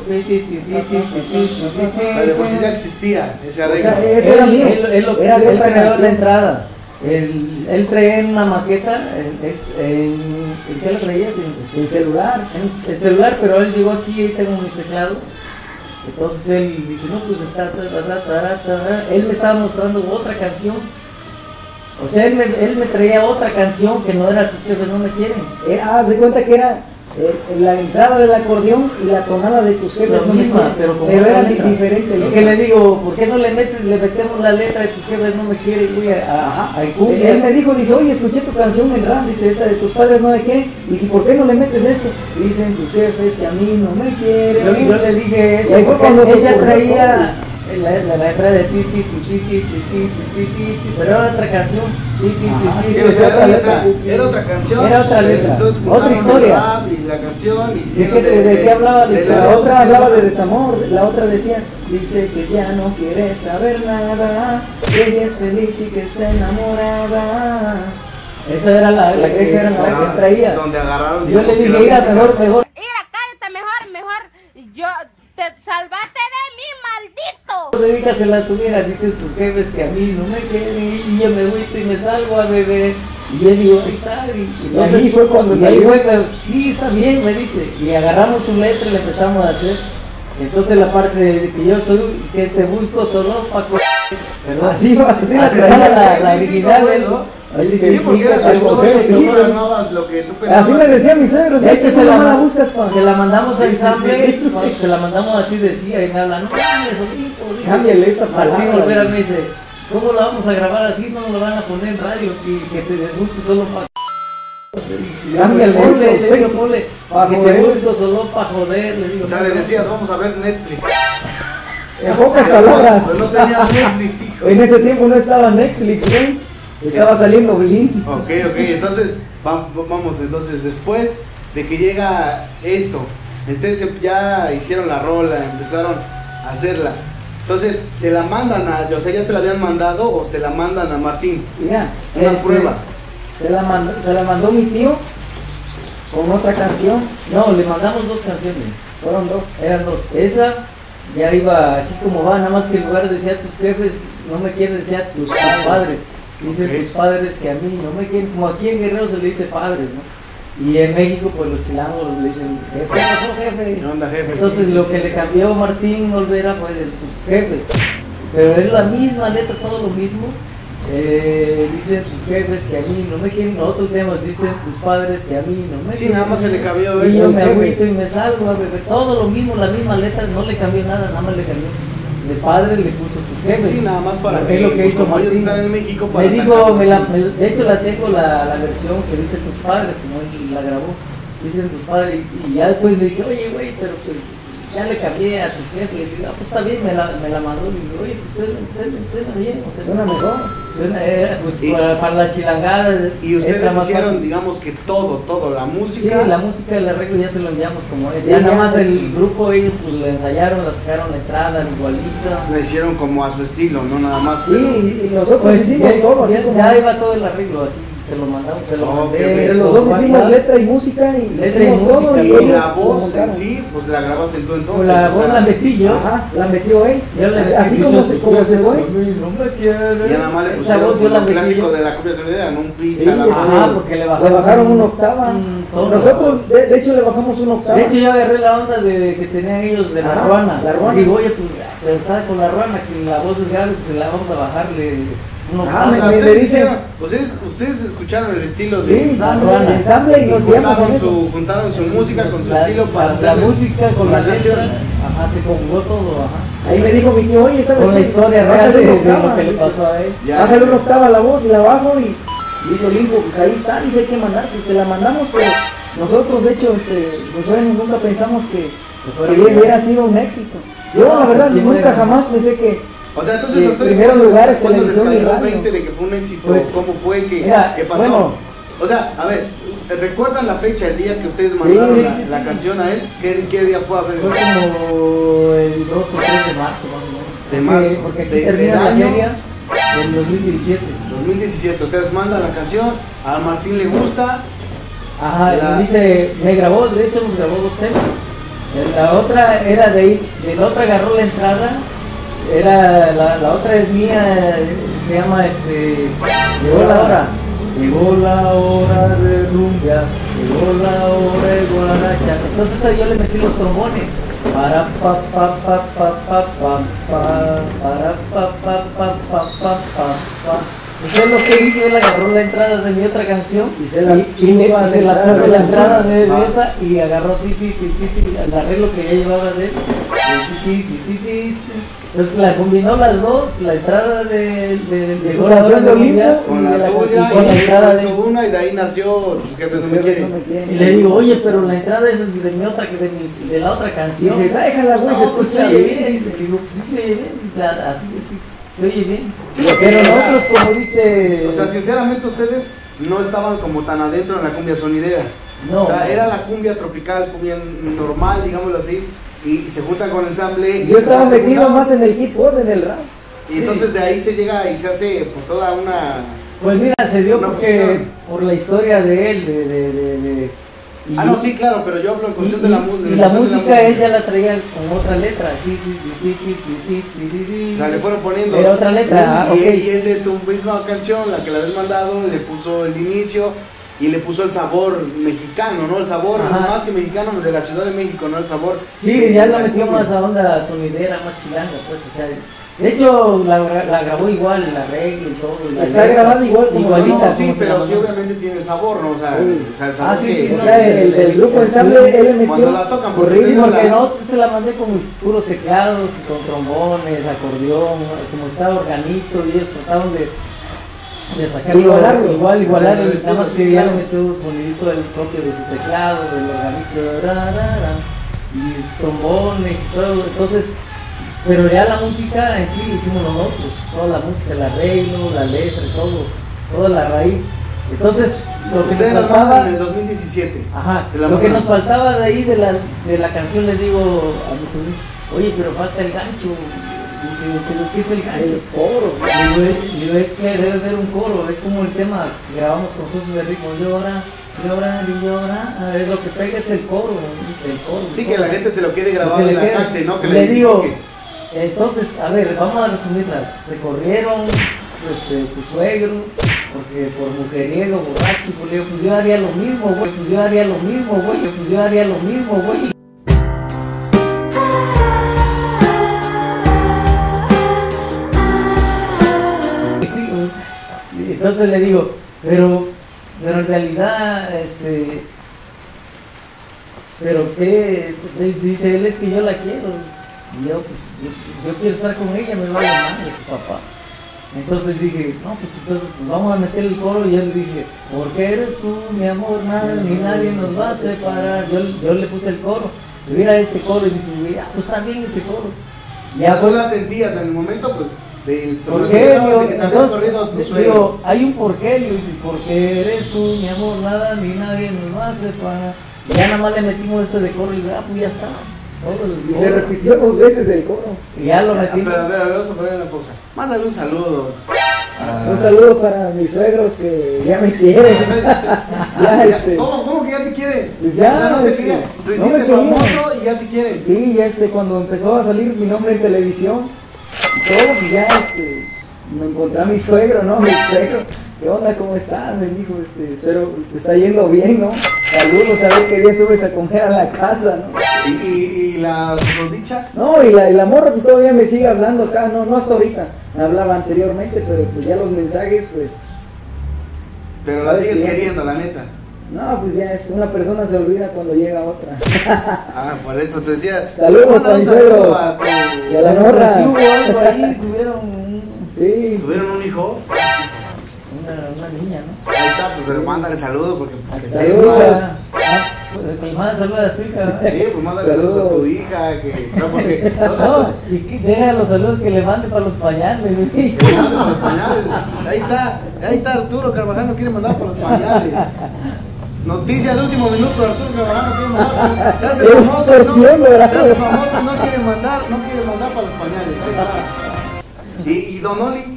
Speaker 1: La de por sí ya existía ese
Speaker 4: O
Speaker 1: arreglo.
Speaker 4: sea, ese era
Speaker 3: Él,
Speaker 4: mío.
Speaker 3: él, él, lo-
Speaker 4: Era de
Speaker 3: él
Speaker 4: otra
Speaker 3: creó
Speaker 4: canción.
Speaker 3: la entrada. Él, él traía en una maqueta, en, en, en- ¿qué lo traías? En,
Speaker 4: El celular.
Speaker 3: en el celular, pero él llegó aquí y tengo mis teclados. Entonces él dice, no, pues ta, ta, ta, ta, ta, ta, ta. Él me estaba mostrando otra canción. O sea, él me, él me traía otra canción que no era Tus jefes no me quieren.
Speaker 4: Eh, ah, haz de cuenta que era eh, la entrada del acordeón y la tonada de tus jefes.
Speaker 3: Lo
Speaker 4: no me
Speaker 3: misma,
Speaker 4: quieren.
Speaker 3: pero como
Speaker 4: Pero
Speaker 3: otra
Speaker 4: era di-
Speaker 3: letra.
Speaker 4: diferente.
Speaker 3: Y que le digo, ¿por qué no le metes, le metemos la letra de Tus jefes no me quieren, güey, a, a, a
Speaker 4: Él,
Speaker 3: cumbia?
Speaker 4: él me dijo, dice, oye, escuché tu canción en rap, dice, esta de tus padres no me quieren, y si, ¿por qué no le metes esto? Dicen tus jefes que a mí no me quieren.
Speaker 3: Yo, yo le dije
Speaker 4: Y
Speaker 3: eso,
Speaker 4: ahí fue
Speaker 3: porque
Speaker 4: cuando
Speaker 3: él,
Speaker 4: se
Speaker 3: él ya
Speaker 4: ocurrió
Speaker 3: traía, la, la, la letra de ti, ti, ti, ti, ti, ti, ti, ti, ti, ti, pero era otra canción. Ti, ti, ti,
Speaker 1: Ajá,
Speaker 3: ti,
Speaker 1: sí,
Speaker 3: ti,
Speaker 1: o sea,
Speaker 3: otra
Speaker 1: era,
Speaker 3: letra.
Speaker 1: era otra canción.
Speaker 3: Era otra letra,
Speaker 1: Entonces
Speaker 3: otra
Speaker 1: juntaron el
Speaker 3: historia.
Speaker 1: rap y la canción y
Speaker 3: ¿De
Speaker 1: hicieron
Speaker 3: qué, de qué hablaba la
Speaker 1: de
Speaker 3: historia?
Speaker 1: las
Speaker 4: La
Speaker 1: dos
Speaker 4: otra
Speaker 1: hicieron-
Speaker 4: hablaba de desamor, la otra decía, dice que ya no quiere saber nada, que ella es feliz y que está enamorada.
Speaker 3: Esa era la, la que,
Speaker 4: Esa era la
Speaker 3: la que traía.
Speaker 1: Donde agarraron,
Speaker 3: Yo
Speaker 1: digamos,
Speaker 3: le
Speaker 1: que la
Speaker 3: dije, mira,
Speaker 1: música-
Speaker 3: mejor, mejor.
Speaker 7: Mira, cállate mejor, mejor. Yo te salvaste de mí, maldito.
Speaker 3: Dedícasela a tu vieja, dicen tus jefes que a mí no me quieren y yo me agüito y me salgo a beber. Y yo digo, ahí está. Y,
Speaker 4: Y ahí fue cuando
Speaker 3: y ahí
Speaker 4: salió.
Speaker 3: fue, pero, sí, está bien, me dice. Y agarramos su letra y le empezamos a hacer. Entonces la parte de que yo soy, que te busco solo para co... ¿verdad?
Speaker 4: Así va, así la
Speaker 3: Así
Speaker 4: traía.
Speaker 3: era la,
Speaker 1: Sí,
Speaker 3: la
Speaker 1: sí, sí,
Speaker 3: original.
Speaker 1: me
Speaker 3: él-
Speaker 1: acuerdo.
Speaker 3: él dice,
Speaker 1: Sí, porque
Speaker 3: "Fíjate,
Speaker 1: era la
Speaker 3: el
Speaker 1: historia,
Speaker 3: José,
Speaker 1: tú
Speaker 3: yo-
Speaker 1: plasmabas lo que tú pensabas.
Speaker 4: Así me decía mi suegro,
Speaker 3: Ya
Speaker 4: es
Speaker 3: es
Speaker 4: que
Speaker 3: que se
Speaker 4: no
Speaker 3: la,
Speaker 4: me la
Speaker 3: ma-
Speaker 4: buscas para...
Speaker 3: se la mandamos a
Speaker 1: Sí, sí,
Speaker 3: ensamble,
Speaker 1: sí.
Speaker 3: no, se la mandamos así decía y me habla, no mames, solito, dice.
Speaker 4: Cámbiale esa
Speaker 3: Martín
Speaker 4: palabra.
Speaker 3: Olvera me dice, ¿cómo la vamos a grabar así? No lo van a poner en radio, que, que te busque solo para...
Speaker 4: Cámbiale
Speaker 3: Ponle,
Speaker 4: eso,
Speaker 3: le digo, ponle,
Speaker 4: pa'
Speaker 3: que te
Speaker 4: joder.
Speaker 3: busco solo para joder, le digo.
Speaker 1: O sea, le decías, vamos a ver Netflix.
Speaker 4: En pocas palabras.
Speaker 1: Pero no tenía Netflix, hijo.
Speaker 4: En ese tiempo no estaba Netflix, ¿eh? Estaba saliendo Blin.
Speaker 1: Ok, ok, entonces, va- vamos, entonces, después de que llega esto, ustedes ya hicieron la rola, empezaron a hacerla. Entonces, ¿se la mandan a, o sea, ya se la habían mandado o se la mandan a Martín?
Speaker 4: Mira,
Speaker 1: Una
Speaker 4: este,
Speaker 1: prueba.
Speaker 4: Se la, mandó, se la mandó mi tío con otra canción.
Speaker 3: No, le mandamos dos canciones,
Speaker 4: Fueron dos.
Speaker 3: eran dos. Esa ya iba así como va, nada más que en lugar de decir a tus jefes, no me quieren decir a tus, tus padres. Dice
Speaker 1: Ok.
Speaker 3: tus padres que a mí no me quieren, como aquí en Guerrero se le dice padres, ¿no? Y en México pues los chilangos le dicen, jefe, ¿qué pasó, jefe?
Speaker 1: ¿Qué onda, jefe?
Speaker 3: Entonces lo que le cambió Martín Olvera fue de tus jefes, pero es la misma letra, todo lo mismo. Eh, dicen tus jefes que a mí no me quieren, nosotros tenemos, dicen tus padres que a mí no me
Speaker 1: Sí,
Speaker 3: quieren.
Speaker 1: nada más se le cambió
Speaker 3: Y
Speaker 1: eso.
Speaker 3: yo me
Speaker 4: jefes.
Speaker 3: agüito y me salgo a beber, todo lo mismo, la misma letra, no le cambió nada, nada más le cambió. De padre le puso tus jefes.
Speaker 1: Sí, nada más para
Speaker 3: Es
Speaker 1: que,
Speaker 3: lo que
Speaker 1: pues,
Speaker 3: hizo
Speaker 1: como ellos
Speaker 3: Martín.
Speaker 1: están en México, para
Speaker 3: Me dijo,
Speaker 1: sacarlos,
Speaker 3: me la-
Speaker 1: sí.
Speaker 3: me- de hecho la tengo la, la versión que dice tus padres, como él la grabó. Dicen tus padres, y, y ya después me dice, oye, güey, pero pues ya le cambié a tus jefes. Le digo, ah, pues está bien, me la, me la mandó. Le digo, oye, pues suena, suena, suena bien, o sea,
Speaker 4: Suena mejor.
Speaker 3: suena, eh, pues
Speaker 1: Y-
Speaker 3: para, para la chilangada.
Speaker 1: Y ustedes
Speaker 3: entra más
Speaker 1: hicieron,
Speaker 3: fácil.
Speaker 1: digamos que todo, todo, la
Speaker 3: Sí,
Speaker 1: música.
Speaker 3: la música del arreglo ya se lo enviamos como es.
Speaker 4: Sí,
Speaker 3: ya nada
Speaker 4: ya,
Speaker 3: más
Speaker 4: pues,
Speaker 3: el grupo, ellos pues la ensayaron, la sacaron la entrada, igualita.
Speaker 1: La hicieron como a su estilo, no nada más.
Speaker 4: Sí, y y nosotros
Speaker 3: Pues
Speaker 4: hicimos
Speaker 3: ya,
Speaker 4: todo así
Speaker 3: ya,
Speaker 4: como.
Speaker 3: ya iba todo el arreglo, así se lo mandamos, se lo
Speaker 1: Oh,
Speaker 3: mandé.
Speaker 1: qué bien.
Speaker 4: Entre los
Speaker 3: por
Speaker 4: dos hicimos
Speaker 3: WhatsApp.
Speaker 4: letra y música y
Speaker 3: Letra y
Speaker 4: hicimos todo.
Speaker 3: música,
Speaker 4: Y
Speaker 1: Y
Speaker 4: ellos
Speaker 1: la voz
Speaker 4: lo
Speaker 1: en
Speaker 4: montaron.
Speaker 1: sí, pues la grabaste tú entonces.
Speaker 3: Pues la
Speaker 1: o
Speaker 3: voz
Speaker 1: sea,
Speaker 3: la metí yo.
Speaker 4: Ajá, la metió él.
Speaker 3: Yo le
Speaker 4: Así- así
Speaker 3: escribí
Speaker 4: como
Speaker 3: sus
Speaker 4: se, como se
Speaker 3: jefes,
Speaker 4: fue.
Speaker 3: a mí no me quieren.
Speaker 1: y ya nada más le
Speaker 3: Esa
Speaker 1: pusieron
Speaker 3: voz yo la
Speaker 1: lo
Speaker 3: metí
Speaker 1: clásico
Speaker 3: yo.
Speaker 1: de la copia sonidera, ¿no? Un pitch
Speaker 4: Sí,
Speaker 1: a la
Speaker 4: este,
Speaker 1: voz.
Speaker 3: Ajá, porque le bajaron,
Speaker 4: Le bajaron una octava.
Speaker 3: un tono.
Speaker 4: Nosotros, de, de hecho, le bajamos una octava.
Speaker 3: De hecho, yo agarré la onda de que tenían ellos de la
Speaker 4: Ah,
Speaker 3: ruana.
Speaker 4: la ruana.
Speaker 3: Digo, oye, pues, pero está con la ruana, que la voz es grave, pues se la vamos a bajarle uno
Speaker 4: Ah,
Speaker 1: O
Speaker 3: más.
Speaker 1: sea,
Speaker 4: me- me
Speaker 1: ustedes,
Speaker 4: dicen-
Speaker 1: hicieron- ustedes, ustedes escucharon el estilo de
Speaker 4: Sí,
Speaker 1: ensamble,
Speaker 4: ensamble, ensamble y
Speaker 1: y
Speaker 4: nos guiamos en
Speaker 1: juntaron
Speaker 4: eso.
Speaker 1: su, juntaron su música con su
Speaker 3: La-
Speaker 1: estilo para
Speaker 3: la,
Speaker 1: hacer
Speaker 3: la música con
Speaker 1: una
Speaker 3: la
Speaker 1: canción.
Speaker 3: letra, ajá, se conjugó todo, ajá.
Speaker 4: Ahí me dijo mi tío, oye, ¿sabes
Speaker 3: Con la
Speaker 4: qué?
Speaker 3: historia
Speaker 4: Bájale
Speaker 3: real de,
Speaker 4: una
Speaker 3: de
Speaker 4: octava",
Speaker 3: lo que le
Speaker 4: dice.
Speaker 3: pasó a él.
Speaker 1: Ya.
Speaker 4: Bájale una octava a la voz y la bajo y, y hizo limpo, pues ahí está, dice hay que mandarse, se la mandamos, pero nosotros de hecho, este, nosotros nunca pensamos que,
Speaker 3: fuera
Speaker 4: que
Speaker 3: bien.
Speaker 4: hubiera sido un éxito. Yo
Speaker 3: No,
Speaker 4: la verdad
Speaker 3: pues, ¿quién
Speaker 4: nunca
Speaker 3: era?
Speaker 4: jamás pensé que,
Speaker 1: O sea, entonces
Speaker 4: Sí,
Speaker 1: a ustedes
Speaker 4: primeros
Speaker 1: cuando les,
Speaker 4: lugares,
Speaker 1: cuando les
Speaker 4: televisión y
Speaker 1: cayó el
Speaker 4: radio.
Speaker 1: veinte de que fue un éxito,
Speaker 3: Pues,
Speaker 1: ¿cómo fue que,
Speaker 3: mira,
Speaker 1: que pasó?
Speaker 4: bueno.
Speaker 1: O sea, a ver, ¿recuerdan la fecha, el día que ustedes mandaron
Speaker 3: sí,
Speaker 1: la,
Speaker 3: sí,
Speaker 1: la
Speaker 3: sí.
Speaker 1: canción a él? ¿Qué, qué día fue? A ver,
Speaker 3: Fue como el dos o tres de marzo, más o menos.
Speaker 1: De
Speaker 3: Porque-
Speaker 1: marzo.
Speaker 3: Porque aquí
Speaker 1: De-
Speaker 3: termina
Speaker 1: del
Speaker 3: la
Speaker 1: año.
Speaker 3: feria del dos mil diecisiete.
Speaker 1: dos mil diecisiete, ustedes mandan la canción, a Martín le gusta,
Speaker 3: Ajá,
Speaker 1: La-
Speaker 3: y dice, me grabó, de hecho nos grabó dos temas. La otra era de ir, de la otra agarró la entrada, era, la, la otra es mía, se llama este, llegó la hora, llegó la hora de rumbia, llegó la hora de guaracha. Entonces ahí yo le metí los trombones. Para pa pa pa pa pa pa pa para pa pa pa pa pa pa pa. Eso es lo que hizo, él agarró la entrada de mi otra canción
Speaker 4: Y se la
Speaker 3: y, y le-
Speaker 4: puso a la
Speaker 3: se la
Speaker 4: entrada
Speaker 3: puso
Speaker 4: de
Speaker 3: la
Speaker 4: la
Speaker 3: entrada
Speaker 4: canción.
Speaker 3: de, de
Speaker 1: Ah.
Speaker 3: esa y agarró ti, ti, ti, ti, ti, el arreglo que ya llevaba de él Entonces la combinó las dos, la entrada de, de, de
Speaker 4: su canción de Olimpo
Speaker 1: Con
Speaker 4: y
Speaker 1: la
Speaker 4: de la
Speaker 1: tuya,
Speaker 3: y con la
Speaker 1: y
Speaker 3: entrada
Speaker 1: hizo
Speaker 3: de-
Speaker 1: una y de ahí nació Tus jefes no me quieren.
Speaker 3: Y le digo, oye, pero la entrada es de mi otra, de, mi, de la otra canción.
Speaker 4: Dice, déjala, güey, se
Speaker 3: No, pues se
Speaker 4: escucha
Speaker 3: oye
Speaker 4: bien.
Speaker 3: bien. Dice, digo, pues sí se oye bien. la- Así, así, se oye bien.
Speaker 1: Sí,
Speaker 4: Pero
Speaker 1: o sea,
Speaker 4: nosotros, como dice.
Speaker 1: O sea, sinceramente ustedes no estaban como tan adentro en la cumbia sonidera.
Speaker 3: No.
Speaker 1: O sea, era la cumbia tropical, cumbia normal, digámoslo así, y, y se juntan con el ensamble. y
Speaker 4: Yo
Speaker 1: se
Speaker 4: estaba
Speaker 1: hacen
Speaker 4: metido
Speaker 1: una-
Speaker 4: más en el hip hop, en el rap.
Speaker 1: Y entonces de ahí se llega y se hace pues toda una...
Speaker 3: Pues mira, se dio
Speaker 1: Una
Speaker 3: porque
Speaker 1: fusión.
Speaker 3: por la historia de él, de... de, de, de- y-
Speaker 1: Ah, no, sí, claro, pero yo hablo en
Speaker 3: y,
Speaker 1: cuestión
Speaker 3: y-
Speaker 1: de la, mu- de
Speaker 3: y la
Speaker 1: cuestión de
Speaker 3: música él ya la traía con otra letra.
Speaker 1: O sea, le fueron poniendo...
Speaker 3: Era otra letra, ah,
Speaker 1: y,
Speaker 3: ok.
Speaker 1: y él de tu misma canción, la que le habías mandado, le puso el inicio y le puso el sabor mexicano, ¿no? El sabor
Speaker 3: Ajá.
Speaker 1: más que mexicano de la Ciudad de México, ¿no? El sabor...
Speaker 3: Sí,
Speaker 1: de-
Speaker 3: ya
Speaker 1: de
Speaker 3: la
Speaker 1: la
Speaker 3: metió
Speaker 1: cumbia.
Speaker 3: más a onda sonidera, más chilanga, pues, o sea, de hecho la, gra- la grabó igual, el arreglo y todo. y la
Speaker 4: Está
Speaker 3: letra,
Speaker 4: grabado igual como-
Speaker 3: igualita,
Speaker 1: No, no, sí,
Speaker 3: como se
Speaker 1: pero
Speaker 3: llama,
Speaker 1: sí
Speaker 3: ¿no?
Speaker 1: obviamente tiene el sabor, ¿no? O sea,
Speaker 4: Sí.
Speaker 1: o sea el sabor
Speaker 3: Ah, sí,
Speaker 1: que...
Speaker 3: sí,
Speaker 4: O
Speaker 3: no,
Speaker 4: sea,
Speaker 3: sí,
Speaker 4: el, el grupo
Speaker 3: el-
Speaker 4: ensamble, él le
Speaker 1: Cuando
Speaker 4: metió.
Speaker 1: la tocan,
Speaker 4: su
Speaker 1: porque
Speaker 3: Sí,
Speaker 4: ritmo.
Speaker 3: porque
Speaker 1: la-
Speaker 3: no se la mandé con mis puros teclados y con trombones, acordeón, como estaba organito y ellos trataron de, de sacarlo
Speaker 4: Igualarlo.
Speaker 3: igual, igualar,
Speaker 1: Sí,
Speaker 3: el-
Speaker 1: sí,
Speaker 3: nada más
Speaker 1: sí,
Speaker 3: que ya
Speaker 1: claro.
Speaker 3: le metió un sonidito del propio de su teclado, del organito, ra, ra, ra, y sus trombones y todo, entonces, pero ya la música en sí la hicimos nosotros, toda la música, el arreglo, la letra, todo, toda la raíz, entonces lo que
Speaker 1: Ustedes
Speaker 3: nos
Speaker 1: nos
Speaker 3: faltaba...
Speaker 1: mandan en el dos mil diecisiete.
Speaker 3: Ajá,
Speaker 1: Se la
Speaker 3: lo que
Speaker 1: mandan.
Speaker 3: nos faltaba de ahí de la, de la canción le digo a mi sobrino, oye, pero falta el gancho. Dice, ¿pero qué es el gancho?
Speaker 4: El coro.
Speaker 3: Le digo, "Eh", le digo, es que debe haber un coro, es como el tema que grabamos con Socios de Ritmo, llora, llora, y llora, a ver, lo que pega es el coro, el coro. el
Speaker 1: Sí, que
Speaker 3: coro.
Speaker 1: la gente se lo quede
Speaker 3: Que
Speaker 1: grabado
Speaker 3: se le
Speaker 1: en la
Speaker 3: quede.
Speaker 1: cante, ¿no? Que
Speaker 3: le
Speaker 1: le
Speaker 3: digo,
Speaker 1: identifique.
Speaker 3: entonces, a ver, vamos a resumirla, recorrieron este, tu suegro, porque por mujeriego, borracho, pues, le digo, pues yo haría lo mismo, güey, pues yo haría lo mismo, güey, pues yo haría lo mismo, güey. Y entonces le digo, pero, pero en realidad, este, pero qué, dice él, es que yo la quiero. Y yo, pues, yo, yo quiero estar con ella, me vale madre su papá. Entonces dije, no, pues entonces pues vamos a meter el coro. Y yo le dije, porque eres tú, mi amor, nada ni nadie nos va a separar. Yo, yo le puse el coro, mira este coro, y dice, ah, pues está bien ese coro.
Speaker 1: Ya tú la sentías en el momento, pues, del...
Speaker 3: ¿Por
Speaker 1: pues,
Speaker 3: qué?
Speaker 1: de
Speaker 3: Digo,
Speaker 1: que te había corrido tu
Speaker 3: entonces,
Speaker 1: suegro.
Speaker 3: digo, hay un porqué, digo, porque eres tú, mi amor, nada ni nadie nos va a separar. Y ya nada más le metimos ese de coro y ah, pues ya está. Todo el
Speaker 4: Y se
Speaker 3: coro.
Speaker 4: repitió dos veces el coro.
Speaker 3: Y ya lo
Speaker 1: Ah,
Speaker 3: metimos.
Speaker 1: pero a ver, a ver, vamos a poner una pausa. Mándale un saludo.
Speaker 4: Un saludo para mis suegros que ya me quieren. Ya, este.
Speaker 1: ¿Cómo, ¿Cómo que ya te quieren?
Speaker 4: Pues ya,
Speaker 1: o sea, no te
Speaker 4: este,
Speaker 1: querían. Te
Speaker 4: no me
Speaker 1: hiciste
Speaker 4: querían.
Speaker 1: famoso y ya te quieren.
Speaker 4: Sí, ya este, cuando empezó a salir mi nombre en televisión, y todo, pues ya este, me encontré a mi suegro, ¿no? Mi suegro, ¿qué onda? ¿Cómo estás? Me dijo, este, espero te está yendo bien, ¿no? Saludos, a ver qué día subes a comer a la casa, ¿no?
Speaker 1: ¿Y, y, y la susodicha?
Speaker 4: No, y la, y la morra pues todavía me sigue hablando acá, no, no hasta ahorita, me hablaba anteriormente, pero pues ya los mensajes, pues,
Speaker 1: Pero la
Speaker 4: ¿Sabes
Speaker 1: sigues
Speaker 4: qué?
Speaker 1: queriendo, la neta.
Speaker 4: no, pues ya este, una persona se olvida cuando llega otra.
Speaker 1: Ah, por eso te decía.
Speaker 4: Saludos
Speaker 1: manda
Speaker 4: a
Speaker 1: un
Speaker 4: mi
Speaker 1: saludo
Speaker 4: suegro.
Speaker 1: a tu-
Speaker 4: Y a la morra.
Speaker 3: Sí hubo algo ahí, tuvieron un-
Speaker 4: Sí,
Speaker 1: ¿Tuvieron un hijo?
Speaker 3: una, una niña, ¿no?
Speaker 1: Ahí está, pues, pero mándale saludo porque pues que
Speaker 4: Saludos.
Speaker 1: sepas.
Speaker 3: Ah, pues, que manda saludos a su hija, ¿verdad?
Speaker 1: Sí, pues mándale saludos a tu
Speaker 4: Saludos.
Speaker 1: hija, que, no, porque
Speaker 3: No, y que deja los saludos que le mande para los pañales, güey.
Speaker 1: Que mande para los pañales. Ahí está, ahí está Arturo Carvajal, no quiere mandar para los pañales. Noticia de último minuto, Arturo Carvajal no quiere mandar. Se hace
Speaker 4: Es
Speaker 1: famoso, no,
Speaker 4: escorpión dorado.
Speaker 1: se hace famoso, no quiere mandar, no quiere mandar para los pañales. Ahí está. ¿Y, y Don Oli?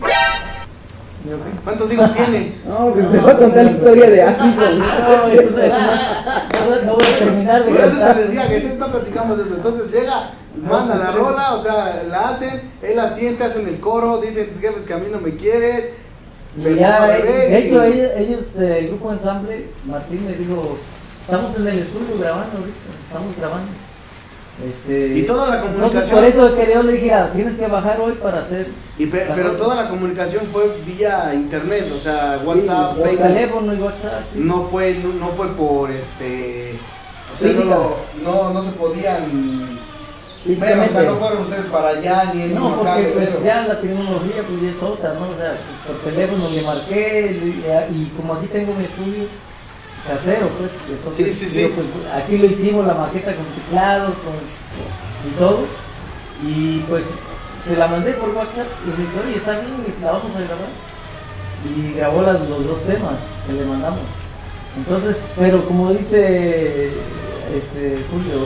Speaker 1: ¿Cuántos hijos tiene?
Speaker 4: no, pues te voy a contar la historia de Akison.
Speaker 3: No, eso no, eso no, no, no voy a terminar de
Speaker 1: Por eso
Speaker 3: cantar.
Speaker 1: te decía que entonces no platicamos de eso. Entonces llega, manda la rola, o sea, la hacen, él la siente, hacen el coro, dicen tus jefes que a mí no me quieren.
Speaker 3: Y ya, de hecho, ellos, ellos, eh, el grupo ensamble, Martín me dijo, estamos en el estudio grabando ahorita, estamos grabando. Este,
Speaker 1: Y toda la
Speaker 3: entonces,
Speaker 1: comunicación.
Speaker 3: por eso que yo le dije, ah, tienes que bajar hoy para hacer.
Speaker 1: Y pe-
Speaker 3: la
Speaker 1: pero
Speaker 3: rola.
Speaker 1: toda la comunicación fue vía internet, o sea, WhatsApp,
Speaker 3: Por
Speaker 1: Facebook.
Speaker 3: teléfono y WhatsApp. Sí.
Speaker 1: No fue, no, no fue por este. O sea,
Speaker 4: Física.
Speaker 1: no, no, no se podían Pero, o
Speaker 4: físicamente.
Speaker 1: sea, no fueron ustedes para allá ni en
Speaker 3: No, porque
Speaker 1: Macao,
Speaker 3: pues
Speaker 1: pero-
Speaker 3: ya la tecnología pues ya es otra, ¿no? O sea, pues, por teléfono le marqué le- y como aquí tengo mi estudio casero, pues, entonces
Speaker 1: Sí, sí,
Speaker 3: yo,
Speaker 1: sí.
Speaker 3: pues, aquí lo hicimos, la maqueta con teclados con, y todo, y pues se la mandé por WhatsApp y me dice, oye, está bien, la vamos a grabar. Y grabó las, los dos temas que le mandamos. Entonces, pero como dice este Julio,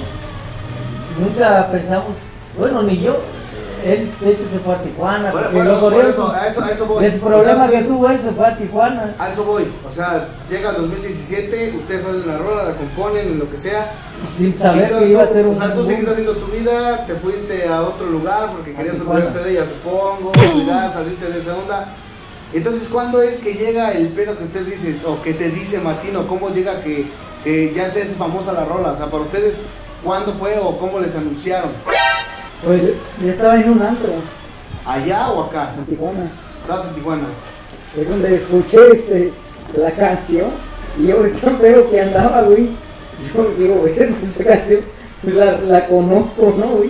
Speaker 3: nunca pensamos, bueno, ni yo, él de hecho se fue a Tijuana,
Speaker 1: Bueno,
Speaker 3: porque
Speaker 1: bueno,
Speaker 3: lo
Speaker 1: por
Speaker 3: corrieron
Speaker 1: eso,
Speaker 3: sus-
Speaker 1: a eso, a eso voy.
Speaker 3: de su
Speaker 1: O sea,
Speaker 3: problema que
Speaker 1: ustedes-
Speaker 3: tuvo él se fue a Tijuana.
Speaker 1: A eso voy, o sea, llega el dos mil diecisiete, ustedes hacen la rola, la componen, lo que sea.
Speaker 3: Sin saber
Speaker 1: Y tú-
Speaker 3: que iba a
Speaker 1: tú-
Speaker 3: ser un
Speaker 1: O sea, tú
Speaker 3: boom.
Speaker 1: sigues haciendo tu vida, te fuiste a otro lugar porque querías
Speaker 3: Tijuana.
Speaker 1: olvidarte de ella, supongo, olvidar, salirte de esa onda. Entonces, ¿cuándo es que llega el pedo que usted dice, o que te dice Martino? ¿Cómo llega que, que ya se hace famosa la rola? O sea, para ustedes, ¿cuándo fue o cómo les anunciaron?
Speaker 3: Pues
Speaker 4: Yo estaba en un antro
Speaker 1: ¿Allá o acá?
Speaker 4: en Tijuana.
Speaker 1: Estabas en Tijuana.
Speaker 4: Es donde escuché este, la canción y yo ahorita pero que andaba, güey. Yo digo, güey, esta canción pues la, la conozco, ¿no, güey?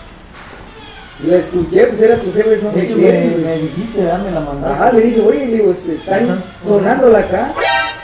Speaker 4: Y la escuché, pues era tus jefes, no
Speaker 3: de
Speaker 4: me
Speaker 3: hecho
Speaker 4: quieren,
Speaker 3: me,
Speaker 4: güey.
Speaker 3: me dijiste, dame la mandaste.
Speaker 4: Ajá, le dije, oye, le digo, este,
Speaker 3: Ya
Speaker 4: están
Speaker 3: están.
Speaker 4: sonándola acá.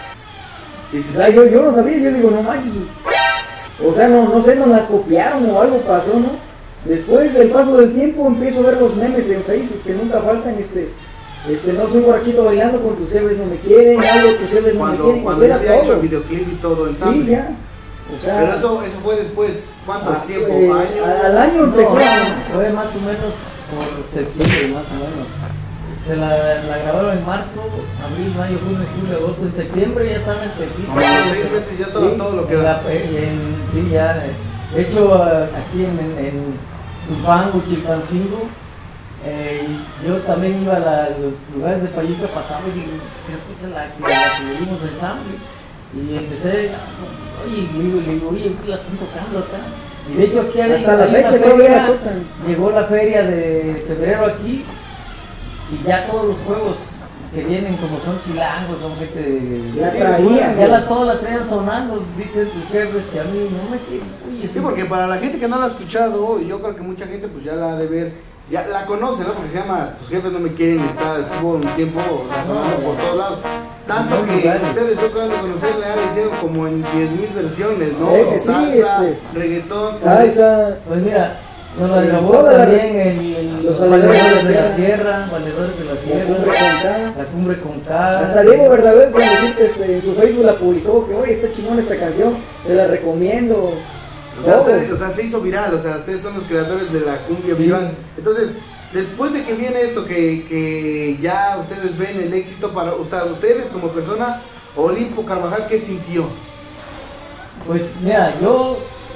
Speaker 1: Y
Speaker 4: O
Speaker 1: si
Speaker 4: sea, yo, yo no sabía, yo digo, no manches, pues, o sea, no, no sé, no las copiaron o algo pasó, ¿no? Después del paso del tiempo empiezo a ver los memes en Facebook que nunca faltan, este, este, no soy un borrachito bailando con tus jefes no me quieren, algo tus jefes no me
Speaker 1: cuando,
Speaker 4: quieren,
Speaker 1: cuando
Speaker 4: pues
Speaker 1: ya
Speaker 4: era
Speaker 1: había hecho
Speaker 4: todo.
Speaker 1: el videoclip y todo ensamble.
Speaker 4: Sí, ya, o sea,
Speaker 1: Pero eso, eso fue después, ¿cuánto
Speaker 4: ah,
Speaker 1: tiempo?
Speaker 4: eh,
Speaker 1: ¿Año?
Speaker 4: a- al año
Speaker 3: No,
Speaker 4: empezó
Speaker 3: no,
Speaker 4: a-
Speaker 3: fue más o menos por septiembre, más o menos. Se la, la grabaron en marzo, abril, mayo, junio, julio, agosto. En septiembre ya estaba en Tepito.
Speaker 1: Como a los seis meses ya estaba
Speaker 4: Sí,
Speaker 1: todo lo que
Speaker 3: En
Speaker 1: da.
Speaker 3: la- en- sí, ya. eh, De hecho, eh, aquí en, en, en Zumpango, Chilpancingo, eh, yo también iba a la- los lugares de Payuca, pasaba y digo, creo que esa es la que, la que le dimos ensamble. Y empecé, oye, le digo, le digo, oye, ¿qué la están tocando acá? Y de hecho aquí hay,
Speaker 4: hasta la
Speaker 3: hay una
Speaker 4: fecha todavía la
Speaker 3: feria,
Speaker 4: tocan.
Speaker 3: llegó la feria de febrero aquí y ya todos los juegos que vienen como son chilangos, son gente de...
Speaker 4: Ya
Speaker 1: Sí,
Speaker 4: traían,
Speaker 3: ya la, toda la traían sonando, dicen tus jefes que a mí no me quieren. Oye,
Speaker 1: Sí, porque para la gente que no la ha escuchado, yo creo que mucha gente pues ya la ha de ver, ya la conoce, ¿no? Porque se llama Tus jefes no me quieren, está, estuvo un tiempo, o sea, sonando por todos lados. Tanto
Speaker 3: En
Speaker 1: que
Speaker 3: muchos lugares.
Speaker 1: ustedes, yo creo de conocerla, ya la hicieron como en diez mil versiones, ¿no?
Speaker 4: Eh, que sí,
Speaker 1: Salsa,
Speaker 4: este,
Speaker 1: reggaetón.
Speaker 4: salsa,
Speaker 3: Pues mira, nos la
Speaker 4: En
Speaker 3: grabó
Speaker 4: toda la-
Speaker 3: también el, el-
Speaker 4: los
Speaker 3: los
Speaker 4: valedores
Speaker 3: valedores
Speaker 4: de
Speaker 3: de
Speaker 4: la
Speaker 3: la sierra, valedores de la
Speaker 4: la
Speaker 3: sierra,
Speaker 4: cumbre con K.
Speaker 3: la cumbre con K.
Speaker 4: Hasta Diego Verdadero cuando decirte, este, en su Facebook la publicó que oye está chingón esta canción, te la recomiendo.
Speaker 1: O sea,
Speaker 4: Todo.
Speaker 1: ustedes, o sea, se hizo viral, o sea, ustedes son los creadores de la cumbia
Speaker 3: Sí.
Speaker 1: viral. Entonces, después de que viene esto, que, que ya ustedes ven el éxito para o sea, ustedes como persona, Olimpo Carvajal, ¿qué sintió?
Speaker 3: Pues mira, yo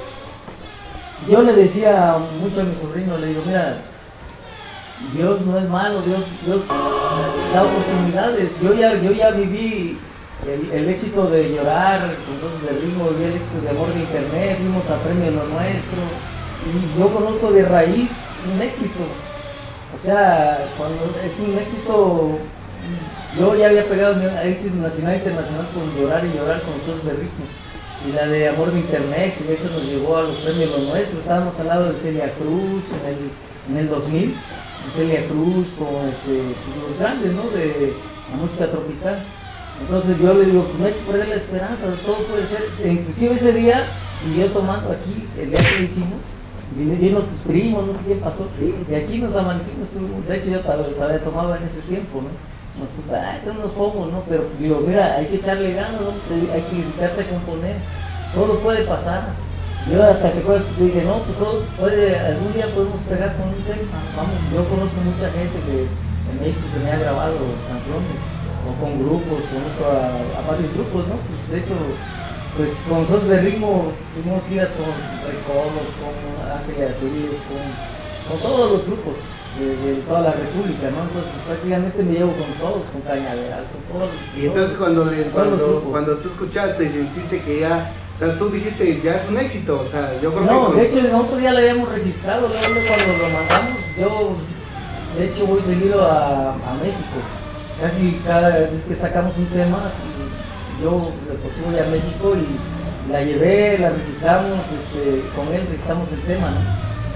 Speaker 3: yo le decía mucho a mi sobrino, le digo, mira, Dios no es malo, Dios, Dios da oportunidades. Yo ya, yo ya viví el, el éxito de llorar con Sosos de Ritmo, viví el éxito de Amor de Internet, fuimos a Premio Lo Nuestro, y yo conozco de raíz un éxito. O sea, cuando es un éxito, yo ya había pegado éxito nacional e internacional con Llorar y Llorar con Sosos de Ritmo. Y la de Amor de Internet, que eso nos llevó a los premios Lo Nuestro. Estábamos al lado de Celia Cruz en el, en el dos mil. Celia Cruz con este, pues, los grandes, ¿no? De la música tropical. Entonces yo le digo, pues no hay que perder la esperanza, todo puede ser. E inclusive ese día siguió tomando aquí, el día que lo hicimos. Vino, vino tus primos, no sé qué pasó. Y aquí nos amanecimos, de hecho yo todavía tomaba en ese tiempo, ¿no? Nos puta, ay, nos pomos, ¿no? Pero digo, mira, hay que echarle ganas, ¿no? Hay que dedicarse a componer, todo puede pasar. Yo hasta que pues, dije, no, pues todo puede, algún día podemos pegar con un tema. Vamos, yo conozco mucha gente que en México que me ha grabado canciones, o con grupos, conozco a, a varios grupos, ¿no? Pues, de hecho, pues con Sosos de Ritmo tuvimos giras con Recodo, con Ángel Azules, con, con todos los grupos de, de toda la República, ¿no? Entonces prácticamente me llevo con todos, con Cañaveral, con todos.
Speaker 1: Y entonces cuando, le,
Speaker 3: todos los
Speaker 1: cuando,
Speaker 3: grupos.
Speaker 1: cuando tú escuchaste y sentiste que ya, o sea, tú dijiste, ya es un éxito, o sea, yo creo
Speaker 3: No,
Speaker 1: que...
Speaker 3: de hecho nosotros ya lo habíamos registrado, luego cuando lo mandamos, yo de hecho voy seguido a, a México, casi cada vez que sacamos un tema, así, yo de por sí voy a México y la llevé, la registramos, este, con él registramos el tema, ¿no?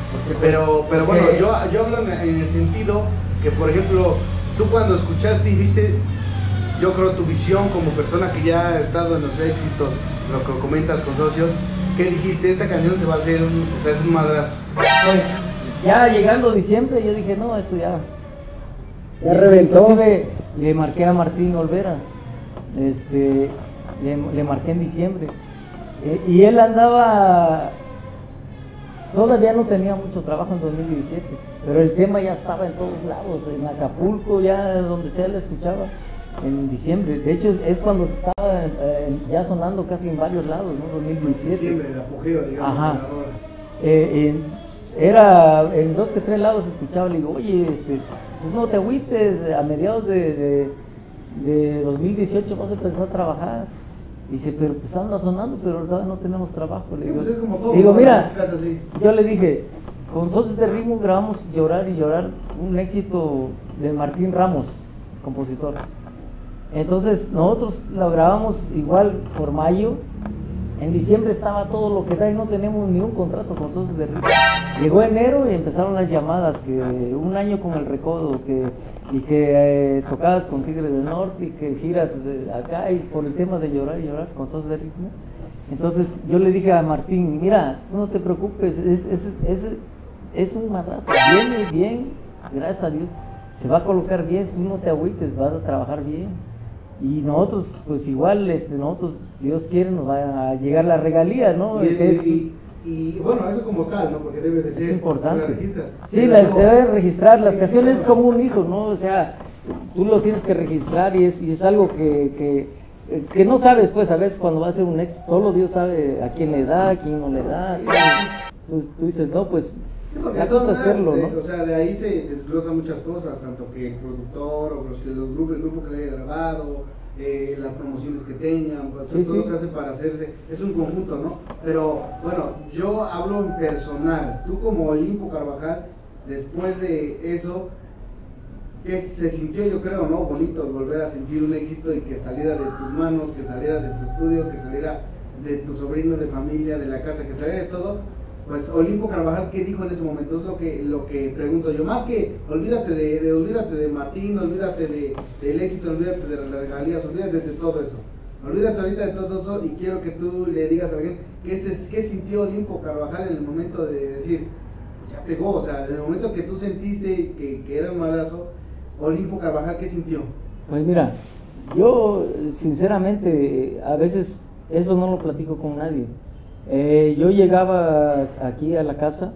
Speaker 3: Porque,
Speaker 1: Pero,
Speaker 3: pues,
Speaker 1: pero bueno,
Speaker 3: eh,
Speaker 1: yo, yo hablo en, en el sentido que, por ejemplo, tú cuando escuchaste y viste, yo creo tu visión como persona que ya ha estado en los éxitos, lo que comentas con socios, ¿qué dijiste? Esta canción se va a hacer, un, o sea, es un madrazo.
Speaker 3: Pues ya llegando diciembre yo dije, no, esto ya...
Speaker 4: Ya reventó.
Speaker 3: Inclusive le marqué a Martín Olvera, este, le, le marqué en diciembre. Eh, y él andaba, todavía no tenía mucho trabajo en dos mil diecisiete, pero el tema ya estaba en todos lados, en Acapulco, ya donde sea le escuchaba en diciembre. De hecho es cuando estaba eh, ya sonando casi en varios lados, ¿no? dos mil diecisiete.
Speaker 1: Siempre el apogeo, digamos.
Speaker 3: Ajá.
Speaker 1: de la rola.
Speaker 3: Eh, en- era en dos que tres lados escuchaba, le digo, oye, este, pues no te agüites, a mediados de, de, de dos mil dieciocho vas a empezar a trabajar. Dice, pero pues anda sonando, pero todavía no tenemos trabajo. Le
Speaker 1: Sí,
Speaker 3: digo,
Speaker 1: pues es como todo,
Speaker 3: digo
Speaker 1: ¿no?
Speaker 3: mira,
Speaker 1: En este caso, sí.
Speaker 3: yo le dije, con Socios de Ritmo grabamos Llorar y Llorar, un éxito de Martín Ramos, compositor. Entonces nosotros lo grabamos igual por mayo. En diciembre estaba todo lo que da y no tenemos ni un contrato con Socios de Ritmo. Llegó enero y empezaron las llamadas, que un año con el Recodo, que, y que eh, tocadas con Tigres del Norte, y que giras de acá, y por el tema de Llorar y Llorar con Socios de Ritmo. Entonces yo le dije a Martín, mira, tú no te preocupes, es, es, es, es un madrazo, viene bien, gracias a Dios, se va a colocar bien, tú no te agüites, vas a trabajar bien. Y nosotros, pues igual, este, nosotros, si Dios quiere, nos va a llegar la regalía, ¿no?
Speaker 1: Y,
Speaker 3: Que es,
Speaker 1: y- y, bueno, eso como tal, ¿no? Porque debe de ser.
Speaker 3: es importante.
Speaker 1: ¿la registras?
Speaker 3: Sí,
Speaker 1: Pero
Speaker 3: la,
Speaker 1: no-
Speaker 3: se debe registrar, las
Speaker 1: Sí,
Speaker 3: canciones
Speaker 1: sí,
Speaker 3: es como un hijo, ¿no? O sea, tú lo tienes que registrar y es, y es algo que, que, que no sabes, pues, a veces cuando va a ser un ex, solo Dios sabe a quién le da, a quién no le da. Tú, tú dices, no, pues,
Speaker 1: Sí, porque
Speaker 3: la
Speaker 1: de todas
Speaker 3: cosa es
Speaker 1: maneras,
Speaker 3: hacerlo,
Speaker 1: eh,
Speaker 3: ¿no?
Speaker 1: O sea, de ahí se desglosan muchas cosas, tanto que el productor o los, que los grupos, el grupo que le haya grabado, eh, las promociones que tengan, pues
Speaker 3: Sí,
Speaker 1: todo
Speaker 3: sí.
Speaker 1: se hace para hacerse, es un conjunto, ¿no? Pero bueno, yo hablo en personal, tú como Olimpo Carvajal, después de eso, que se sintió, yo creo, ¿no? Bonito volver a sentir un éxito y que saliera de tus manos, que saliera de tu estudio, que saliera de tu sobrino, de familia, de la casa, que saliera de todo. Pues Olimpo Carvajal, ¿qué dijo en ese momento? Es lo que, lo que pregunto yo. Más que olvídate de, de olvídate de Martín, olvídate de, del éxito, olvídate de las regalías, olvídate de todo eso. Olvídate ahorita de todo eso y quiero que tú le digas a alguien qué, se, qué sintió Olimpo Carvajal en el momento de decir, ya pegó, o sea, en el momento que tú sentiste que, que era un madrazo, Olimpo Carvajal, ¿qué sintió?
Speaker 3: Pues mira, yo sinceramente a veces eso no lo platico con nadie. Eh, yo llegaba aquí a la casa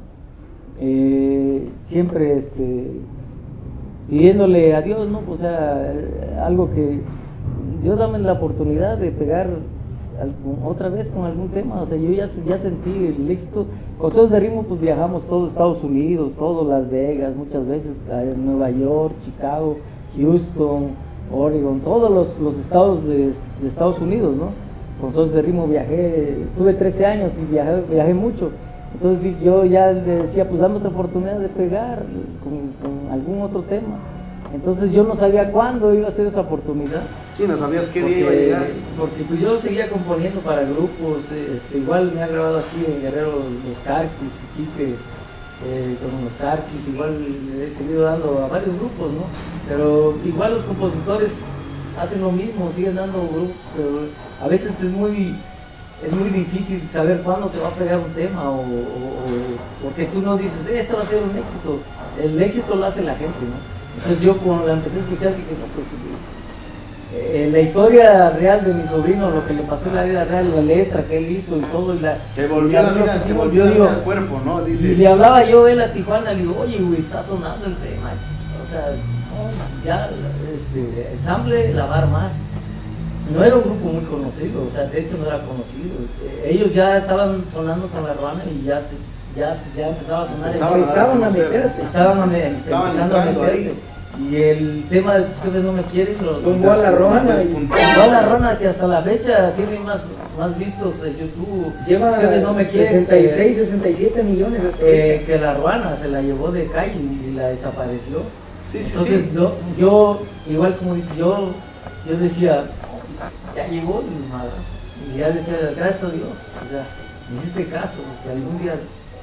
Speaker 3: eh, siempre este, pidiéndole a Dios, ¿no? O sea, eh, algo que Dios dame la oportunidad de pegar algún- otra vez con algún tema. O sea, yo ya, ya sentí el éxito. Con Socios de Ritmo pues viajamos todos Estados Unidos, todos Las Vegas, muchas veces a Nueva York, Chicago, Houston, Oregon, todos los, los estados de, de Estados Unidos, ¿no? Con Socios de Ritmo viajé, estuve trece años y viajé, viajé mucho. Entonces vi- yo ya le decía, pues dame otra oportunidad de pegar con, con algún otro tema. Entonces yo no sabía cuándo iba a ser esa oportunidad.
Speaker 1: Sí, no sabías qué
Speaker 3: Porque,
Speaker 1: día iba a llegar.
Speaker 3: porque pues yo seguía componiendo para grupos, eh, este, igual me ha grabado aquí en Guerrero Los Carquis, y Quique eh, con Los Carquis, igual le he seguido dando a varios grupos, ¿no? Pero igual los compositores hacen lo mismo, siguen dando grupos, pero a veces es muy, es muy difícil saber cuándo te va a pegar un tema, o, o- o- porque tú no dices, este va a ser un éxito, el éxito lo hace la gente, ¿no? Entonces yo cuando la empecé a escuchar dije, no, pues eh, la historia real de mi sobrino, lo que le pasó en la vida real, la letra que él hizo y todo, y la...
Speaker 1: Te volvió
Speaker 3: y
Speaker 1: la
Speaker 3: lo que
Speaker 1: vida, te
Speaker 3: hicimos,
Speaker 1: volvió
Speaker 3: yo
Speaker 1: la
Speaker 3: digo,
Speaker 1: vida al cuerpo, ¿no?
Speaker 3: y
Speaker 1: Dices.
Speaker 3: le hablaba yo él a Tijuana, le digo, oye, güey, está sonando el tema. O sea, no, ya este, el ensamble la va a armar. No era un grupo muy conocido, o sea, de hecho no era conocido. Eh, ellos ya estaban sonando con la Ruana y ya, se, ya, se- ya empezaba a sonar.
Speaker 1: Empezaban
Speaker 3: el-
Speaker 1: a
Speaker 4: Empezaban a
Speaker 1: conocer.
Speaker 4: meterse.
Speaker 3: estaban a me-
Speaker 1: Estaban
Speaker 3: empezando a
Speaker 1: entrando
Speaker 3: meterse.
Speaker 1: ahí.
Speaker 3: Y el tema de tus jefes no me quieren, lo
Speaker 4: Tumbó a la Ruana y-
Speaker 1: Despuntó.
Speaker 3: Tumbó a la Ruana, que hasta la fecha tiene más, más vistos en YouTube.
Speaker 4: Lleva
Speaker 3: Tus jefes no me quieren,
Speaker 4: sesenta y
Speaker 3: eh,
Speaker 4: seis, sesenta y siete millones hasta
Speaker 3: eh,
Speaker 4: ahorita.
Speaker 3: que la Ruana se la llevó de calle y la desapareció.
Speaker 1: Sí, sí,
Speaker 3: Entonces
Speaker 1: sí.
Speaker 3: Yo, yo, igual como dice, yo, yo decía, ya llegó el madrazo. Y ya decía, gracias a Dios, o sea, me hiciste caso, porque algún día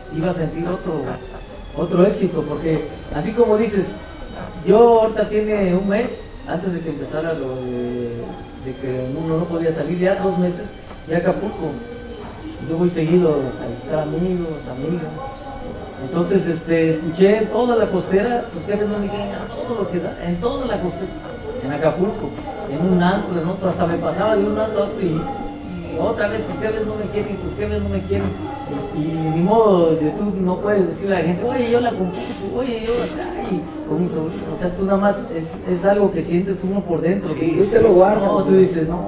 Speaker 3: iba a sentir otro, otro éxito, porque así como dices, yo ahorita tiene un mes, antes de que empezara lo de, de que uno no podía salir, ya dos meses, de Acapulco. Yo voy seguido a visitar amigos, amigas. Entonces este, escuché toda la costera, tus jefes no me quieren, todo lo que da, en toda la costera, en Acapulco, en un antro, en otro, hasta me pasaba de un antro a otro y, y otra vez tus jefes no me quieren, tus jefes no me quieren. Y, y ni modo de tú no puedes decirle a la gente, oye, yo la compuse, oye, yo acá, y con mi sobrino. O sea, tú nada más es, es algo que sientes uno por dentro.
Speaker 1: Sí,
Speaker 3: tú
Speaker 4: te lo guardas.
Speaker 3: No, tú dices, no,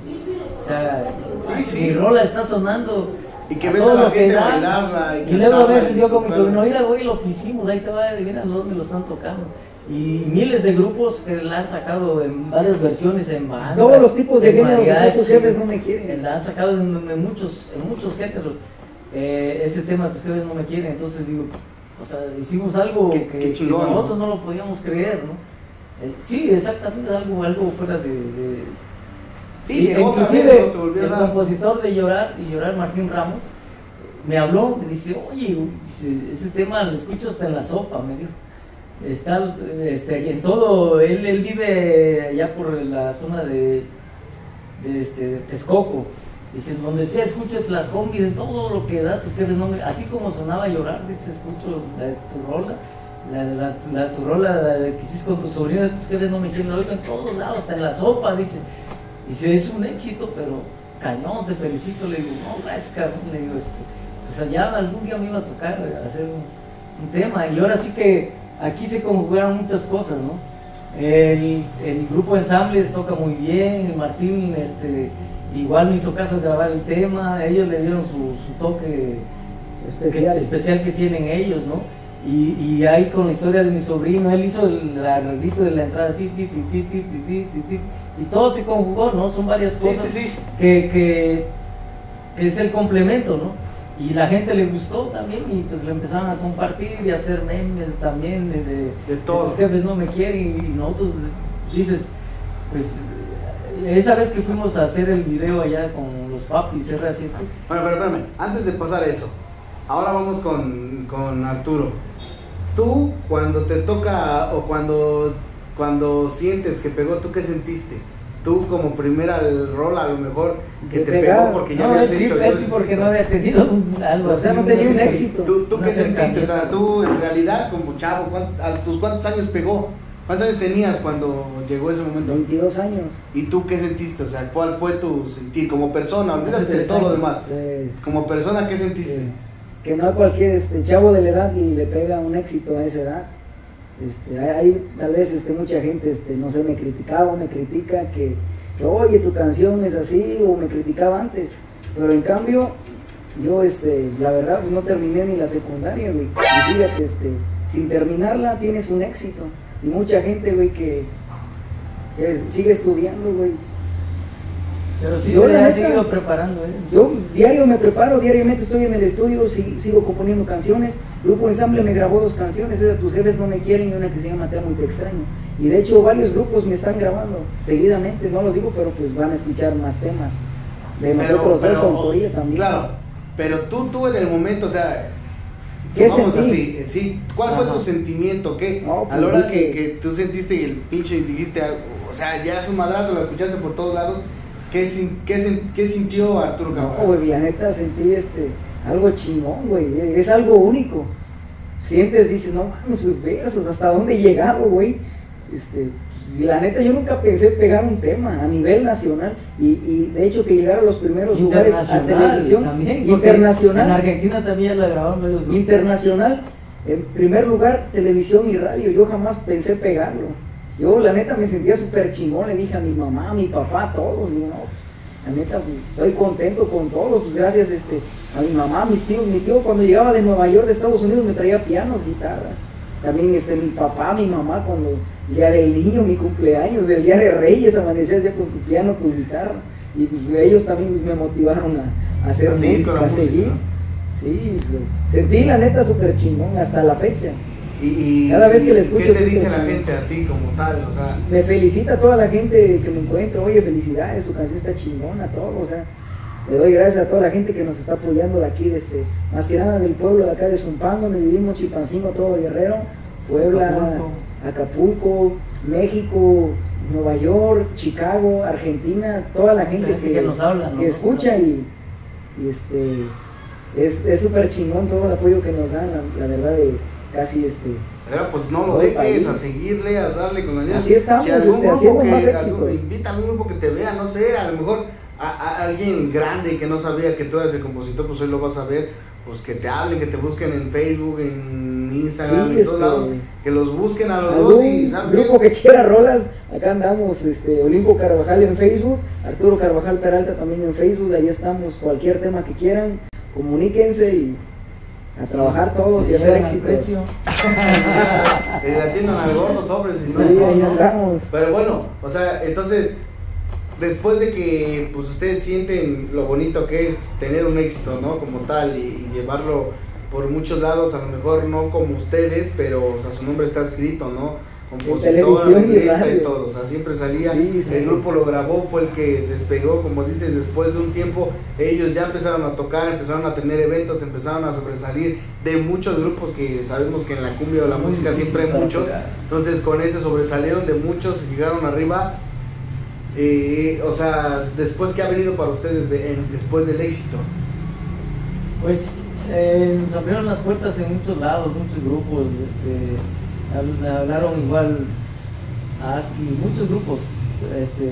Speaker 3: o sea,
Speaker 1: Sí, sí.
Speaker 3: mi rola está sonando.
Speaker 1: Y que
Speaker 3: a
Speaker 1: ves a
Speaker 3: todo
Speaker 1: la
Speaker 3: lo que
Speaker 1: gente
Speaker 3: da.
Speaker 1: bailarla.
Speaker 3: Y luego a
Speaker 1: cantarla
Speaker 3: veces
Speaker 1: y
Speaker 3: yo con mi
Speaker 1: disfrutarla.
Speaker 3: sobrino, mira, güey, lo que hicimos, ahí te va, mira, no me lo están tocando. Y miles de grupos que la han sacado en varias versiones, en banda.
Speaker 4: Todos los tipos de
Speaker 3: en
Speaker 4: géneros, hasta tus
Speaker 3: mariachi,
Speaker 4: jefes no me quieren.
Speaker 3: La han sacado en, en muchos, en muchos géneros. Eh, ese tema, tus jefes no me quieren. Entonces digo, o sea, hicimos algo
Speaker 1: Qué-
Speaker 3: que,
Speaker 1: qué
Speaker 3: que
Speaker 1: chingón,
Speaker 3: nosotros
Speaker 1: ¿no?
Speaker 3: no lo podíamos creer, ¿no? Eh, sí, exactamente, algo, algo fuera de... de
Speaker 1: Sí,
Speaker 3: y-
Speaker 1: llegó otra
Speaker 3: inclusive
Speaker 1: vez, ¿no? Se volvió a
Speaker 3: el
Speaker 1: dar.
Speaker 3: compositor de Llorar y Llorar, Martín Ramos, me habló, me dice, oye, dice, ese tema lo escucho hasta en la sopa, me dijo. Está este, en todo, él, él vive allá por la zona de, de, este, de Texcoco. Dice, donde sea escucho las combis, en todo lo que da tus jefes, no me- así como sonaba Llorar, dice, escucho la de tu rola, la, la, la, tu rola la de que hiciste con tu sobrino de tus jefes no me quieren, lo oigo en todos lados, hasta en la sopa, dice. Dice, es un éxito, pero cañón, te felicito. Le digo, no, gracias, cabrón. Le digo, este, o sea, ya algún día me iba a tocar hacer un, un tema. Y ahora sí que aquí se conjugaron muchas cosas, ¿no? El, el grupo ensamble toca muy bien, el Martín este, igual me hizo caso de grabar el tema, ellos le dieron su, su toque
Speaker 4: Especial.
Speaker 3: que, especial que tienen ellos, ¿no? Y, y ahí con la historia de mi sobrino, él hizo el arreglito de la entrada, ti, ti, ti, ti, ti, ti, ti, ti, ti, y todo se conjugó, ¿no? Son varias
Speaker 1: Sí,
Speaker 3: cosas
Speaker 1: sí, sí.
Speaker 3: Que, que, que es el complemento, ¿no? Y la gente le gustó también y pues le empezaron a compartir y a hacer memes también de, de,
Speaker 1: De todo.
Speaker 3: los jefes no me quieren y nosotros dices, pues esa vez que fuimos a hacer el video allá con los papis R A siete.
Speaker 1: Bueno, pero espérame, antes de pasar a eso, ahora vamos con, con Arturo. Tú, cuando te toca o cuando, cuando sientes que pegó, ¿tú qué sentiste? Tú como primera rol a lo mejor que
Speaker 4: Que
Speaker 1: te
Speaker 4: pegaba.
Speaker 1: pegó porque ya
Speaker 3: No, él
Speaker 1: habías
Speaker 3: sí,
Speaker 1: hecho.
Speaker 3: él sí porque no había tenido un- algo
Speaker 4: O sea,
Speaker 3: así,
Speaker 4: no tenía un
Speaker 3: sí.
Speaker 4: éxito.
Speaker 1: ¿Tú, tú
Speaker 3: Un
Speaker 1: qué sentiste? O
Speaker 3: acercamiento.
Speaker 1: sea, tú en realidad como chavo, ¿cuánt- ¿a tus cuántos años pegó? ¿Cuántos años tenías cuando llegó ese momento?
Speaker 4: veintidós años.
Speaker 1: ¿Y tú qué sentiste? O sea, ¿cuál fue tu sentir como persona? Olvídate de
Speaker 3: tres
Speaker 1: todo lo
Speaker 3: años.
Speaker 1: demás.
Speaker 4: Pues,
Speaker 1: Como persona, ¿qué sentiste?
Speaker 4: eh, que no a cualquier este, chavo de la edad y le pega un éxito a esa edad. Este, hay, hay tal vez este, mucha gente, este, no sé, me criticaba o me critica que, que, oye, tu canción es así, o me criticaba antes. Pero en cambio, yo, este, la verdad, pues no terminé ni la secundaria, güey. Y fíjate, este, sin terminarla tienes un éxito. Y mucha gente, güey, que, que sigue estudiando, güey.
Speaker 3: Pero sí
Speaker 4: Yo,
Speaker 3: se
Speaker 4: la
Speaker 3: ha
Speaker 4: neta,
Speaker 3: seguido preparando, ¿eh?
Speaker 4: Yo diario me preparo, diariamente estoy en el estudio, si- sigo componiendo canciones. Grupo Ensamble me grabó dos canciones, esa Tus jefes no me quieren y una que se llama Te amo y te extraño. Y de hecho varios grupos me están grabando seguidamente, no los digo, pero pues van a escuchar más temas. De nosotros dos, autoría también.
Speaker 1: Claro, pero tú, tú en el momento, o sea,
Speaker 4: ¿Qué
Speaker 1: vamos
Speaker 4: sentí?
Speaker 1: así, eh, sí, ¿cuál fue
Speaker 3: Ajá.
Speaker 1: tu sentimiento? ¿Qué?
Speaker 4: No,
Speaker 1: a
Speaker 4: pues
Speaker 1: la hora
Speaker 4: dije-
Speaker 1: que, que tú sentiste el pinche y dijiste, o sea, ya es un madrazo, la escuchaste por todos lados, ¿qué, sin- qué, sen- qué sintió Arturo
Speaker 4: No,
Speaker 1: Cabral?
Speaker 4: güey, la neta sentí este, algo chingón, güey, es algo único. Sientes, dices, no mames, sus versos, ¿hasta dónde he llegado, güey? Este, y la neta, yo nunca pensé pegar un tema a nivel nacional y, y de hecho que llegara a los primeros lugares a
Speaker 3: Internacional
Speaker 4: televisión
Speaker 3: también, porque
Speaker 4: internacional.
Speaker 3: En Argentina también la grabaron varios grupos.
Speaker 4: Internacional, en primer lugar, televisión y radio, yo jamás pensé pegarlo. Yo, la neta, me sentía súper chingón, le dije a mi mamá, a mi papá, a todos, digo, no, la neta, pues, estoy contento con todos, pues gracias este, a mi mamá, a mis tíos, mi tío cuando llegaba de Nueva York, de Estados Unidos, me traía pianos, guitarra. También este, mi papá, mi mamá, cuando el día del niño, mi cumpleaños, el día de Reyes, amanecías ya con tu piano, tu guitarra. Y pues ellos también pues, me motivaron a, a hacer
Speaker 1: A seguir con
Speaker 4: música,
Speaker 1: la
Speaker 4: a
Speaker 1: música,
Speaker 4: seguir.
Speaker 1: ¿no?
Speaker 4: Sí, pues, sentí la neta súper chingón hasta la fecha.
Speaker 1: Y, y-
Speaker 4: Cada vez que
Speaker 1: y
Speaker 4: le escucho
Speaker 1: ¿qué te
Speaker 4: siento
Speaker 1: dice la
Speaker 4: chingón.
Speaker 1: gente a ti como tal? O sea,
Speaker 4: Me felicita toda la gente que me encuentro, oye, felicidades, tu canción está chingona, todo, o sea, le doy gracias a toda la gente que nos está apoyando de aquí, desde, más que nada del pueblo de acá de Zumpango, donde vivimos, Chilpancingo, todo Guerrero, Puebla, Acapulco, Acapulco México, Nueva York, Chicago, Argentina, toda la gente, gente que,
Speaker 3: que nos habla, ¿no?
Speaker 4: que escucha y, y este es súper chingón todo el apoyo que nos dan, la, la verdad, de casi este.
Speaker 1: Pero pues no lo dejes, a seguirle, a darle con la niña.
Speaker 4: Así estamos,
Speaker 1: si algún
Speaker 4: este,
Speaker 1: grupo
Speaker 4: haciendo
Speaker 1: que,
Speaker 4: más
Speaker 1: algún,
Speaker 4: éxitos.
Speaker 1: invita a algún grupo que te vea, no sé, a lo mejor a, a alguien grande que no sabía que tú eres el compositor, pues hoy lo vas a ver, pues que te hablen, que te busquen en Facebook, en Instagram,
Speaker 4: sí,
Speaker 1: en todos
Speaker 4: este,
Speaker 1: lados, que los busquen a los
Speaker 4: algún
Speaker 1: dos y ¿sabes
Speaker 4: grupo
Speaker 1: qué?
Speaker 4: que quiera rolas, acá andamos, este, Olimpo Carvajal en Facebook, Arturo Carvajal Peralta también en Facebook, ahí estamos, cualquier tema que quieran, comuníquense y a trabajar sí, todos sí, y hacer éxitos.
Speaker 1: Le atiendan al gordo sobres y
Speaker 4: sí, no, ahí andamos.
Speaker 1: Pero bueno, o sea, entonces después de que pues ustedes sienten lo bonito que es tener un éxito, ¿no? Como tal, y, y llevarlo por muchos lados, a lo mejor no como ustedes, pero o sea, su nombre está escrito, ¿no? Compositor, arreglista y todo, o sea, siempre salía, sí, sí. El grupo lo grabó, fue el que despegó, como dices, después de un tiempo, ellos ya empezaron a tocar, empezaron a tener eventos, empezaron a sobresalir de muchos grupos que sabemos que en la cumbia o la música muy siempre hay muchos, entonces con ese sobresalieron de muchos, llegaron arriba, eh, o sea, después, ¿qué ha venido para ustedes de, en, después del éxito?
Speaker 3: Pues, eh, nos abrieron las puertas en muchos lados, muchos grupos, este... hablaron igual a ASCII, muchos grupos este,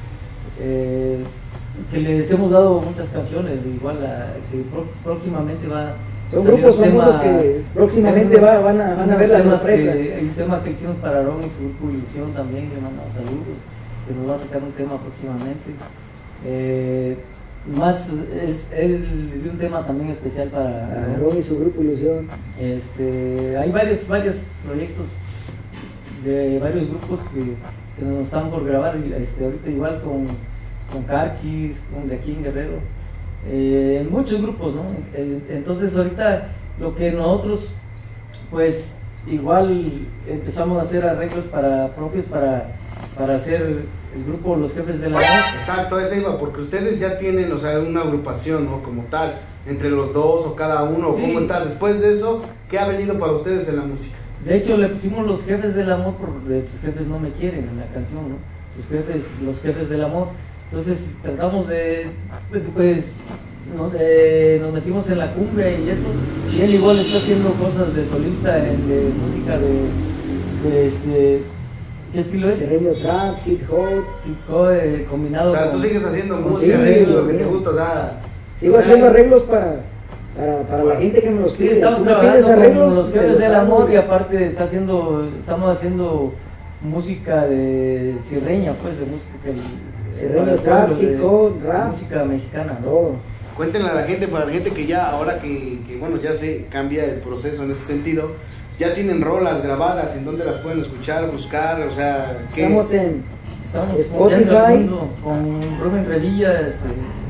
Speaker 3: eh, que les hemos dado muchas canciones, igual a, que pro, próximamente va
Speaker 4: son grupos famosos que próximamente va, van a, van a ver la sorpresa.
Speaker 3: Hay un tema que hicimos para Ron y su grupo Ilusión también, que manda saludos, que nos va a sacar un tema próximamente. Eh, más es él de un tema también especial para
Speaker 4: Ron y su grupo Ilusión.
Speaker 3: Este, hay varios varios proyectos de varios grupos que, que nos están por grabar, este, ahorita igual con, con Carquis, con de aquí en Guerrero, eh, muchos grupos, ¿no? Entonces ahorita lo que nosotros pues igual empezamos a hacer arreglos para propios para, para hacer el grupo Los Jefes del Amor.
Speaker 1: Exacto, ese iba, porque ustedes ya tienen, o sea, una agrupación, ¿no? Como tal, entre los dos o cada uno, sí. ¿Cómo está? Después de eso, ¿qué ha venido para ustedes en la música?
Speaker 3: De hecho, le pusimos Los Jefes del Amor por de Tus Jefes No Me Quieren en la canción, ¿no? Tus jefes, Los Jefes del Amor. Entonces tratamos de, pues, ¿no? de, nos metimos en la cumbia y eso, y él igual está haciendo cosas de solista, en, de música de, de este... ¿Qué estilo es?
Speaker 4: Sereno trap, hip hop,
Speaker 3: hip hop eh, combinado.
Speaker 1: O sea,
Speaker 3: con,
Speaker 1: tú sigues haciendo música, sí, sí, lo que te gusta, o sea.
Speaker 4: Sigo
Speaker 1: o sea,
Speaker 4: haciendo arreglos para, para, para la gente que me los
Speaker 3: pide.
Speaker 4: pide.
Speaker 3: Sí, estamos trabajando con Los Jefes del Amor y aparte está haciendo, estamos haciendo música de sierreña, pues, de música que el,
Speaker 4: Sereno trap, hip hop, rap,
Speaker 3: música mexicana, ¿no?
Speaker 4: Todo.
Speaker 1: Cuéntenle a la gente, para la gente que ya, ahora que, que bueno, ya se cambia el proceso en ese sentido, ya tienen rolas grabadas, ¿en dónde las pueden escuchar, buscar? O sea, ¿qué?
Speaker 4: Estamos en
Speaker 3: Estamos
Speaker 4: Spotify
Speaker 3: con Rubén Revilla, este,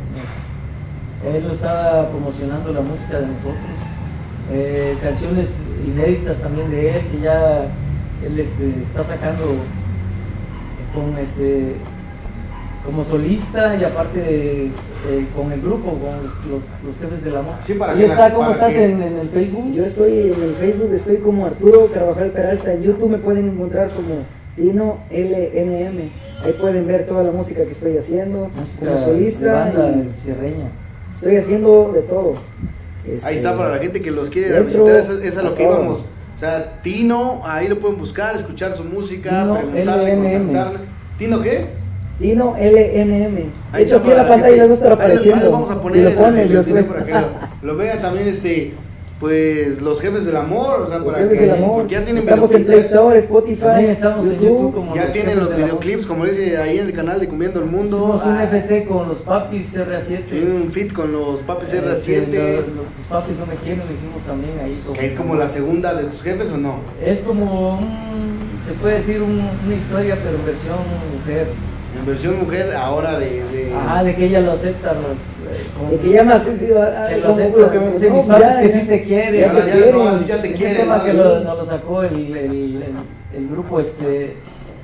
Speaker 3: nos, él lo estaba promocionando la música de nosotros, eh, canciones inéditas también de él, que ya él este, está sacando con este como solista y aparte eh, con el grupo, con los, los, los Jefes del Amor.
Speaker 1: Sí, para
Speaker 3: ¿Y
Speaker 1: que
Speaker 3: está,
Speaker 1: la,
Speaker 3: cómo
Speaker 1: para
Speaker 3: estás
Speaker 1: que...
Speaker 3: en, en el Facebook?
Speaker 4: Yo estoy en el Facebook, estoy como Arturo Carvajal Peralta. En YouTube me pueden encontrar como Tino L N M. Ahí pueden ver toda la música que estoy haciendo
Speaker 3: música
Speaker 4: como solista.
Speaker 3: De banda
Speaker 4: y
Speaker 3: sierreña.
Speaker 4: Estoy haciendo de todo. Este,
Speaker 1: ahí está para la gente que los quiere ir a visitar, es, es a lo que íbamos. O sea, Tino, ahí lo pueden buscar, escuchar su música,
Speaker 3: Tino
Speaker 1: preguntarle,
Speaker 3: L N M.
Speaker 1: contactarle. ¿Tino qué?
Speaker 4: Tino L N M. De
Speaker 1: Ahí
Speaker 4: hecho, aquí en la
Speaker 1: para
Speaker 4: pantalla ya va a estar
Speaker 1: ahí lo-
Speaker 4: apareciendo.
Speaker 1: ahí lo vamos a poner
Speaker 4: si lo
Speaker 1: en
Speaker 4: ponen,
Speaker 1: el-
Speaker 4: yo
Speaker 1: el video
Speaker 4: sé.
Speaker 1: para que lo, lo vean también, este, pues, Los Jefes del Amor, o sea,
Speaker 4: Los
Speaker 1: para
Speaker 4: Jefes
Speaker 1: que,
Speaker 4: del Amor.
Speaker 1: porque ya tienen
Speaker 4: Estamos en Play
Speaker 1: videoclips,
Speaker 4: Store, Spotify,
Speaker 3: También estamos en
Speaker 4: YouTube.
Speaker 3: YouTube como
Speaker 1: ya
Speaker 3: Los
Speaker 1: tienen
Speaker 3: Jefes
Speaker 1: los
Speaker 3: del Amor.
Speaker 1: videoclips, como dice ahí en el canal de Cumbiendo el Mundo.
Speaker 3: Hicimos un
Speaker 1: Ah,
Speaker 3: F T con los Papis R A siete.
Speaker 1: tienen un feat con los Papis
Speaker 3: Eh,
Speaker 1: R A
Speaker 3: que
Speaker 1: siete,
Speaker 3: Los, los- tus Papis No Me Quieren, lo hicimos también ahí.
Speaker 1: que es como la segunda de Tus Jefes, ¿o no?
Speaker 3: Es como, un, se puede decir, un- una historia, pero en versión mujer.
Speaker 1: En versión mujer, ahora de... de...
Speaker 3: Ajá, de que ella lo acepta. Los, eh, con-
Speaker 4: De que ya me has sentido. ah,
Speaker 3: que lo
Speaker 4: como
Speaker 3: acepta,
Speaker 4: lo que me
Speaker 3: dice,
Speaker 4: no,
Speaker 3: mis papis
Speaker 4: ya,
Speaker 3: que
Speaker 4: ya.
Speaker 3: sí te quiere.
Speaker 4: Ya te
Speaker 1: ya,
Speaker 4: quieren.
Speaker 1: no, así ya te
Speaker 3: Ese
Speaker 1: quieren,
Speaker 3: tema
Speaker 1: ¿no?
Speaker 3: que lo, nos lo sacó el, el, el, el grupo este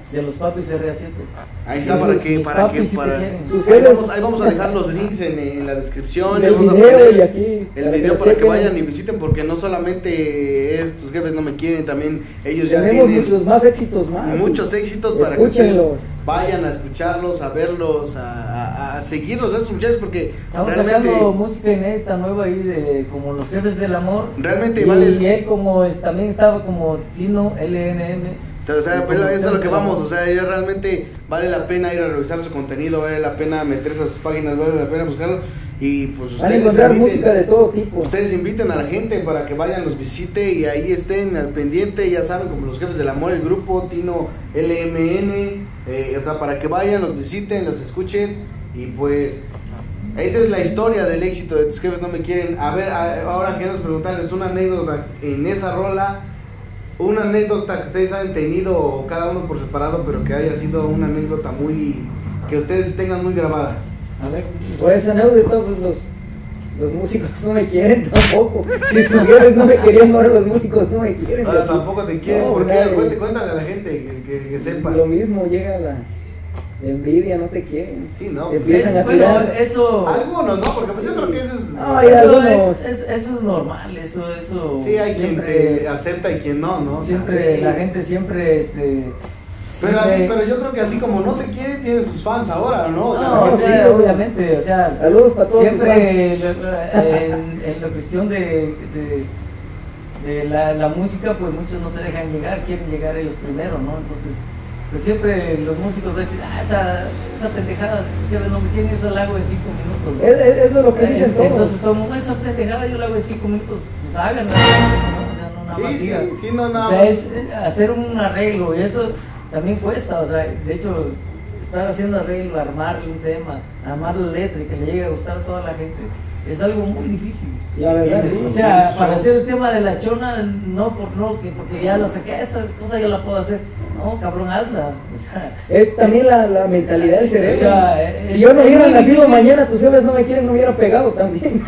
Speaker 3: de los Papis R A siete.
Speaker 1: Ahí está,
Speaker 3: Sí,
Speaker 1: para
Speaker 3: sus-
Speaker 1: que,
Speaker 3: mis
Speaker 1: para que,
Speaker 3: papis sí te
Speaker 1: para...
Speaker 3: quieren.
Speaker 4: Sus
Speaker 1: Ahí
Speaker 4: jefes-
Speaker 1: vamos, ahí vamos a dejar los links en, en la descripción.
Speaker 4: El
Speaker 1: y vamos a
Speaker 4: video
Speaker 1: poner
Speaker 4: y aquí,
Speaker 1: el
Speaker 4: para que
Speaker 1: video
Speaker 4: lo
Speaker 1: para que
Speaker 4: chequen.
Speaker 1: vayan y visiten, porque no solamente es tus jefes no me quieren, también ellos ya
Speaker 4: Tenemos
Speaker 1: tienen
Speaker 4: muchos más éxitos más.
Speaker 1: muchos éxitos para que ustedes
Speaker 4: Escúchenlos.
Speaker 1: vayan a escucharlos, a verlos, a, a, a seguirlos a esos muchachos, porque
Speaker 3: Estamos
Speaker 1: realmente
Speaker 3: sacando música inédita nueva ahí de como Los Jefes del Amor.
Speaker 1: Realmente
Speaker 3: y,
Speaker 1: vale el-
Speaker 3: y él como es, también estaba como Tino L N M.
Speaker 1: o sea, pues,
Speaker 3: Como
Speaker 1: eso es a lo que
Speaker 3: Jefes del
Speaker 1: vamos,
Speaker 3: Amor.
Speaker 1: o sea, ya realmente vale la pena ir a revisar su contenido, vale la pena meterse a sus páginas, vale la pena buscarlo y pues
Speaker 4: Van a
Speaker 1: ustedes
Speaker 4: encontrar
Speaker 1: inviten-
Speaker 4: música de todo tipo.
Speaker 1: Ustedes inviten a la gente para que vayan, los visite y ahí estén al pendiente, ya saben, como Los Jefes del Amor, el grupo Tino L M N, eh, o sea, para que vayan, los visiten, los escuchen y pues esa es la historia del éxito de Tus Jefes No Me Quieren. A ver, a- ahora queremos preguntarles una anécdota en esa rola, una anécdota que ustedes hayan tenido cada uno por separado, pero que haya sido una anécdota muy, que ustedes tengan muy grabada.
Speaker 3: A ver,
Speaker 4: Por esa anécdota, pues los, los músicos no me quieren tampoco. Si sus jefes no me querían, ahora los músicos no me quieren.
Speaker 1: Ahora tampoco te quieren,
Speaker 4: No,
Speaker 1: porque
Speaker 4: nadie.
Speaker 1: cuéntale, cuéntale a la gente que, que, que sepa.
Speaker 4: Lo mismo llega la, la envidia, no te quieren.
Speaker 1: Sí, no.
Speaker 4: Te empiezan a
Speaker 3: bueno,
Speaker 4: tirar.
Speaker 3: eso.
Speaker 1: Algunos, ¿no? Porque yo creo que eso es...
Speaker 4: No, hay
Speaker 3: Eso
Speaker 4: algunos.
Speaker 3: es, es- eso es normal, eso, eso.
Speaker 1: sí, hay
Speaker 3: siempre,
Speaker 1: quien te acepta y quien no, ¿no?
Speaker 3: Siempre,
Speaker 1: Sí.
Speaker 3: la gente siempre, este.
Speaker 1: Pero,
Speaker 3: siempre-
Speaker 1: así, pero yo creo que así como no te quiere, tienen sus fans ahora, ¿no? O sea,
Speaker 3: No, o
Speaker 4: no,
Speaker 3: sea,
Speaker 4: sí, eso-
Speaker 3: obviamente, o sea,
Speaker 4: Saludos para todos
Speaker 3: siempre lo- lo- en, en la cuestión de, de, de la, la música, pues muchos no te dejan llegar, quieren llegar ellos primero, ¿no? Entonces, pues siempre los músicos dicen, ah, esa, esa pendejada, es que no me quieren, esa la hago en cinco minutos, ¿no?
Speaker 4: Es- es- eso es lo que dicen todos.
Speaker 3: Entonces, todo el mundo, esa pendejada yo la hago en cinco minutos, pues háganla, ¿no? O sea, no nada más
Speaker 1: sí, sí,
Speaker 3: digan.
Speaker 1: sí, no, nada
Speaker 3: O sea,
Speaker 1: más.
Speaker 3: es eh, hacer un arreglo y eso también cuesta, o sea, de hecho, estar haciendo arreglo, armarle un tema, armar la letra y que le llegue a gustar a toda la gente, es algo muy difícil.
Speaker 4: La verdad,
Speaker 1: Sí,
Speaker 4: sí.
Speaker 3: O sea,
Speaker 1: sí,
Speaker 3: para
Speaker 1: sí.
Speaker 3: hacer el tema de la chona, no por no, que porque ya la saqué, esa cosa ya la puedo hacer. No, cabrón, hazla. O sea,
Speaker 4: Es también la, la mentalidad del cerebro.
Speaker 3: O sea, es-
Speaker 4: si yo no
Speaker 3: es
Speaker 4: hubiera
Speaker 3: muy
Speaker 4: nacido
Speaker 3: difícil.
Speaker 4: mañana, tus jefes no me quieren, no hubiera pegado también.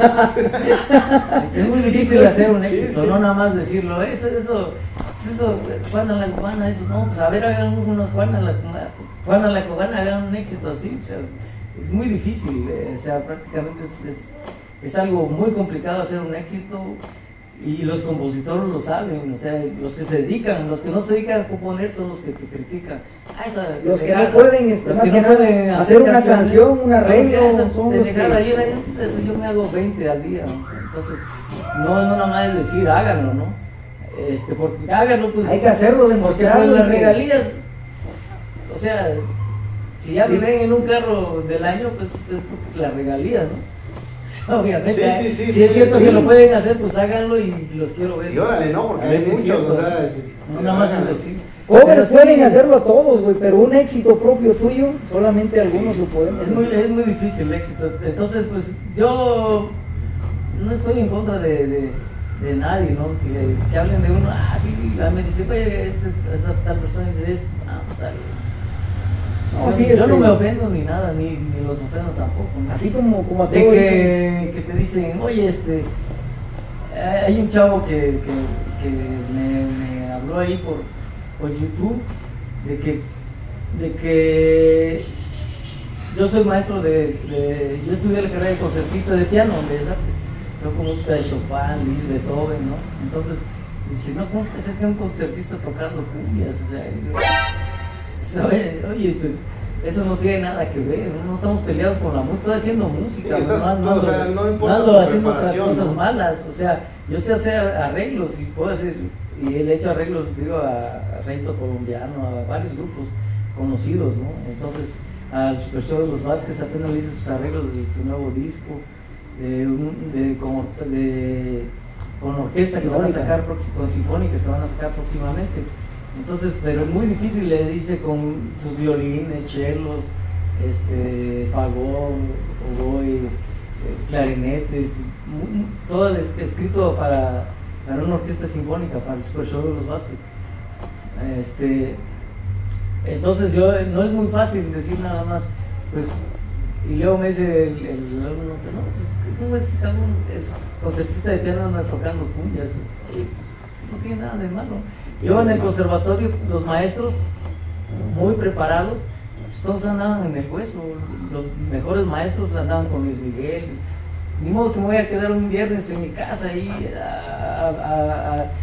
Speaker 3: es muy
Speaker 4: Sí,
Speaker 3: difícil
Speaker 4: sí,
Speaker 3: hacer un
Speaker 1: sí,
Speaker 3: éxito,
Speaker 1: sí.
Speaker 3: no nada más decirlo. Eso, eso, pues eso, Juana la Cubana, eso, no, pues a ver, hagan una Juana la Cubana, Juana la Cubana, hagan un éxito así. O sea, es muy difícil, eh, o sea, prácticamente es, es, es algo muy complicado hacer un éxito. Y los compositores lo saben, o sea, los que se dedican, los que no se dedican a componer son los que te critican. Ah, esa
Speaker 4: Los que
Speaker 3: pendejada.
Speaker 4: no pueden, este,
Speaker 3: Los
Speaker 4: más
Speaker 3: que
Speaker 4: que
Speaker 3: no
Speaker 4: nada,
Speaker 3: pueden
Speaker 4: hacer una
Speaker 3: canciones,
Speaker 4: canción, un
Speaker 3: son los que
Speaker 4: arreglo,
Speaker 3: hacen
Speaker 4: son los
Speaker 3: pendejada.
Speaker 4: que-
Speaker 3: Yo, yo- eso yo me hago veinte al día, ¿no? Entonces, no, no nada más es decir háganlo, ¿no? Este, porque háganlo, pues.
Speaker 4: Hay que hacerlo,
Speaker 3: Porque
Speaker 4: demostrarlo.
Speaker 3: pues, las
Speaker 4: que-
Speaker 3: regalías, o sea, si ya
Speaker 4: Sí.
Speaker 3: me ven en un carro del año, pues es porque las regalías, ¿no? O sea, obviamente,
Speaker 1: Sí, sí, sí,
Speaker 3: si
Speaker 1: sí,
Speaker 3: es cierto
Speaker 1: sí.
Speaker 3: que lo pueden hacer, pues háganlo y los quiero ver.
Speaker 1: Y órale, ¿no? Porque
Speaker 3: A ver
Speaker 1: hay
Speaker 3: si es
Speaker 1: muchos,
Speaker 3: cierto.
Speaker 1: o sea...
Speaker 3: No nada más es
Speaker 1: hagan.
Speaker 3: decir.
Speaker 4: Covers
Speaker 3: Pero sí,
Speaker 4: pueden hacerlo a todos, güey, pero un éxito propio tuyo, solamente algunos lo podemos
Speaker 3: Es muy,
Speaker 4: hacer.
Speaker 3: es muy difícil el éxito. Entonces, pues yo no estoy en contra de, de, de nadie, ¿no? Que, que hablen de uno, ah, sí, la me dice, oye, este, esa tal persona dice esto, ah, pues tal.
Speaker 4: No,
Speaker 3: O sea,
Speaker 4: sí,
Speaker 3: yo
Speaker 4: este-
Speaker 3: no me ofendo ni nada, ni, ni los ofendo tampoco, ¿no?
Speaker 4: Así como, como a
Speaker 3: De
Speaker 4: todos dicen.
Speaker 3: que, que te dicen, oye, este, eh, hay un chavo que, que, que me, me habló ahí por, por YouTube de que, de que yo soy maestro de, de- yo estudié la carrera de concertista de piano, de esa, toco música de Chopin, Liszt, Beethoven, ¿no? Entonces, dice, no, ¿cómo puede ser que un concertista tocando cumbias? O sea, yo- oye, oye, pues eso no tiene nada que ver, no, No estamos peleados con la música, estoy haciendo música,
Speaker 1: Sí, estás-
Speaker 3: no,
Speaker 1: no, o sea, no importa
Speaker 3: ando
Speaker 1: tu
Speaker 3: haciendo otras
Speaker 1: preparación,
Speaker 3: cosas
Speaker 1: ¿no?
Speaker 3: malas, o sea, yo sé hacer arreglos y puedo hacer, y he hecho arreglos, digo, a, a Reito Colombiano, a varios grupos conocidos, ¿no? Entonces, al Super Show de los Vázquez apenas le hice sus arreglos de su nuevo disco, de, un- de, con, de- con orquesta que van a
Speaker 4: Sinfónica.
Speaker 3: sacar, proxi- con sinfónica que van a sacar próximamente. Entonces, pero es muy difícil, le hice con sus violines, chelos, este, fagón, oboe, eh, clarinetes, mu- mu- todo el es- escrito para, para una orquesta sinfónica, para el Super Show de los Vázquez. Este, entonces yo, no es muy fácil decir nada más, pues, y luego me dice el, el alumno, no, pues, ¿cómo es, cabrón? Es concertista de piano, anda tocando cumbias, Oye, no tiene nada de malo. Yo en el conservatorio, los maestros muy preparados, pues todos andaban en el hueso, los mejores maestros andaban con Luis Miguel. Ni modo que me voy a quedar un viernes en mi casa ahí a, a, a,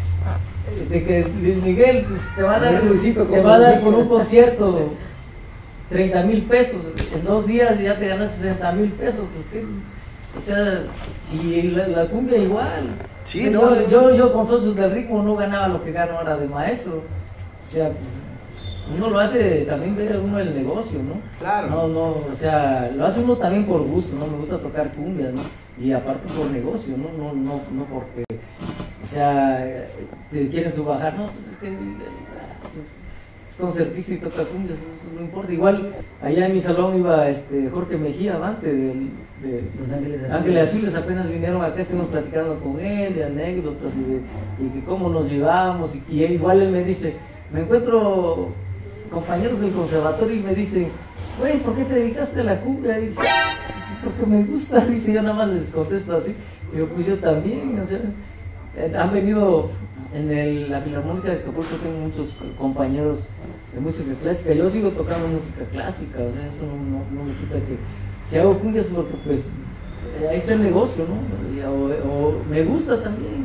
Speaker 3: de que Luis Miguel pues, te va a dar,
Speaker 4: Luisito,
Speaker 3: te va a dar por un concierto treinta mil pesos, en dos días ya te ganas sesenta mil pesos, pues qué, o sea, y la, la cumbia igual.
Speaker 1: Sí,
Speaker 3: o sea,
Speaker 1: no,
Speaker 3: yo, yo, yo con Socios del Ritmo no ganaba lo que gano ahora de maestro, o sea, pues, uno lo hace también ver uno el negocio, ¿no?
Speaker 1: Claro.
Speaker 3: No, no, o sea, lo hace uno también por gusto, ¿no? Me gusta tocar cumbias, ¿no? Y aparte por negocio, ¿no? No, no, no porque, o sea, te quieren subajar, no, pues es que pues, es concertista y toca cumbias, eso no importa. Igual, allá en mi salón iba este Jorge Mejía, Avante, de, de
Speaker 4: Los Ángeles Azules.
Speaker 3: Ángeles Azules, apenas vinieron acá, estuvimos platicando con él, de anécdotas y de y que cómo nos llevábamos, y, y él, igual él me dice, me encuentro compañeros del conservatorio y me dicen, güey, ¿por qué te dedicaste a la cumbia? Y dice, pues porque me gusta, dice, yo nada más les contesto así. Y yo, pues yo también, o sea, eh, han venido en el, la Filarmónica de Acapulco, tengo muchos compañeros de música clásica, yo sigo tocando música clásica, o sea, eso no, no, no me quita que si hago cumbias porque pues eh, ahí está el negocio, ¿no? Y, o, o me gusta también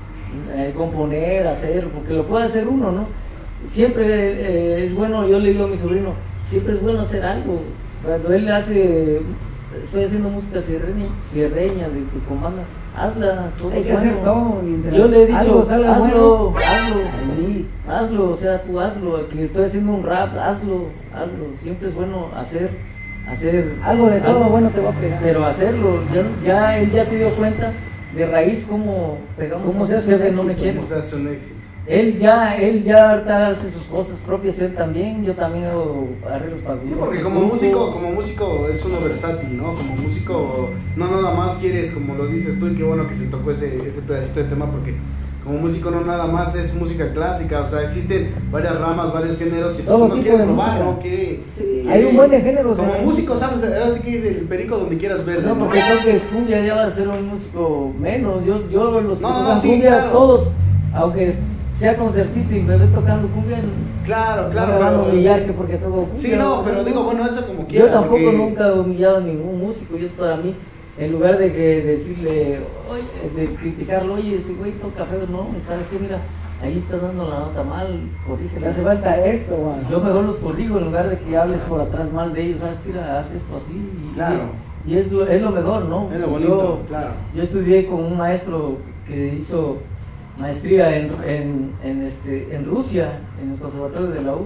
Speaker 3: eh, componer, hacer, porque lo puede hacer uno, ¿no? Siempre eh, es bueno, yo le digo a mi sobrino, siempre es bueno hacer algo. Cuando él hace, estoy haciendo música sierreña, sierreña de, de comanda, hazla, todo
Speaker 4: Hay
Speaker 3: es
Speaker 4: que
Speaker 3: bueno.
Speaker 4: hacer todo. mientras
Speaker 3: Yo le he dicho,
Speaker 4: algo salga
Speaker 3: hazlo,
Speaker 4: bueno.
Speaker 3: hazlo, hazlo, o sea, tú hazlo, que estoy haciendo un rap, hazlo, hazlo, siempre es bueno hacer, hacer
Speaker 4: Algo de todo bueno te va a pegar.
Speaker 3: pero hacerlo, ya, ya él ya se dio cuenta de raíz cómo pegamos
Speaker 4: ¿Cómo
Speaker 3: con
Speaker 4: se
Speaker 3: sus
Speaker 4: hace un
Speaker 3: jefes, no me
Speaker 4: éxito?
Speaker 3: quieren.
Speaker 1: O sea, es un éxito.
Speaker 3: Él ya, él ya ahorita hace sus cosas propias, él también, yo también hago arreglos para
Speaker 1: Sí, porque
Speaker 3: grupos,
Speaker 1: como
Speaker 3: grupos.
Speaker 1: músico, como músico es uno versátil, ¿no? Como músico no nada más quieres, como lo dices tú, y qué bueno que se tocó ese, ese pedacito de tema, porque como músico no nada más es música clásica, o sea, existen varias ramas, varios géneros, y pues
Speaker 4: Todo
Speaker 1: uno
Speaker 4: tipo
Speaker 1: quiere
Speaker 4: de
Speaker 1: probar,
Speaker 4: música.
Speaker 1: ¿no? Quiere,
Speaker 3: Sí,
Speaker 1: quiere-
Speaker 4: Hay un buen de géneros.
Speaker 1: Como
Speaker 4: ¿eh?
Speaker 1: músico, ¿sabes? Ahora sí que es el perico donde quieras ver.
Speaker 3: No, porque toques cumbia ya va a ser un músico menos, yo, yo los que
Speaker 1: No,
Speaker 3: tocan
Speaker 1: sí,
Speaker 3: cumbia,
Speaker 1: claro.
Speaker 3: todos, aunque sea concertista y me ve tocando cumbia,
Speaker 1: Claro,
Speaker 3: no
Speaker 1: claro,
Speaker 3: me van a
Speaker 1: pero-
Speaker 3: humillar que porque toco cumbia.
Speaker 1: Sí, no, pero digo, bueno, eso como quiera.
Speaker 3: Yo tampoco
Speaker 1: porque-
Speaker 3: nunca he humillado a ningún músico, yo para mí, en lugar de que decirle, oye, de criticarlo, oye, ese güey toca feo, no, ¿sabes qué? Mira, ahí estás dando la nota mal, corrígela.
Speaker 4: Le hace falta esto, man.
Speaker 3: Yo mejor los corrijo en lugar de que hables por atrás mal de ellos, ¿sabes qué? Mira, haz esto así. Y,
Speaker 1: Claro.
Speaker 3: y es, lo, es lo mejor, ¿no?
Speaker 1: Es lo
Speaker 3: Pues
Speaker 1: bonito,
Speaker 3: yo,
Speaker 1: claro.
Speaker 3: yo estudié con un maestro que hizo maestría en, en, en, este, en Rusia, en el conservatorio de la U,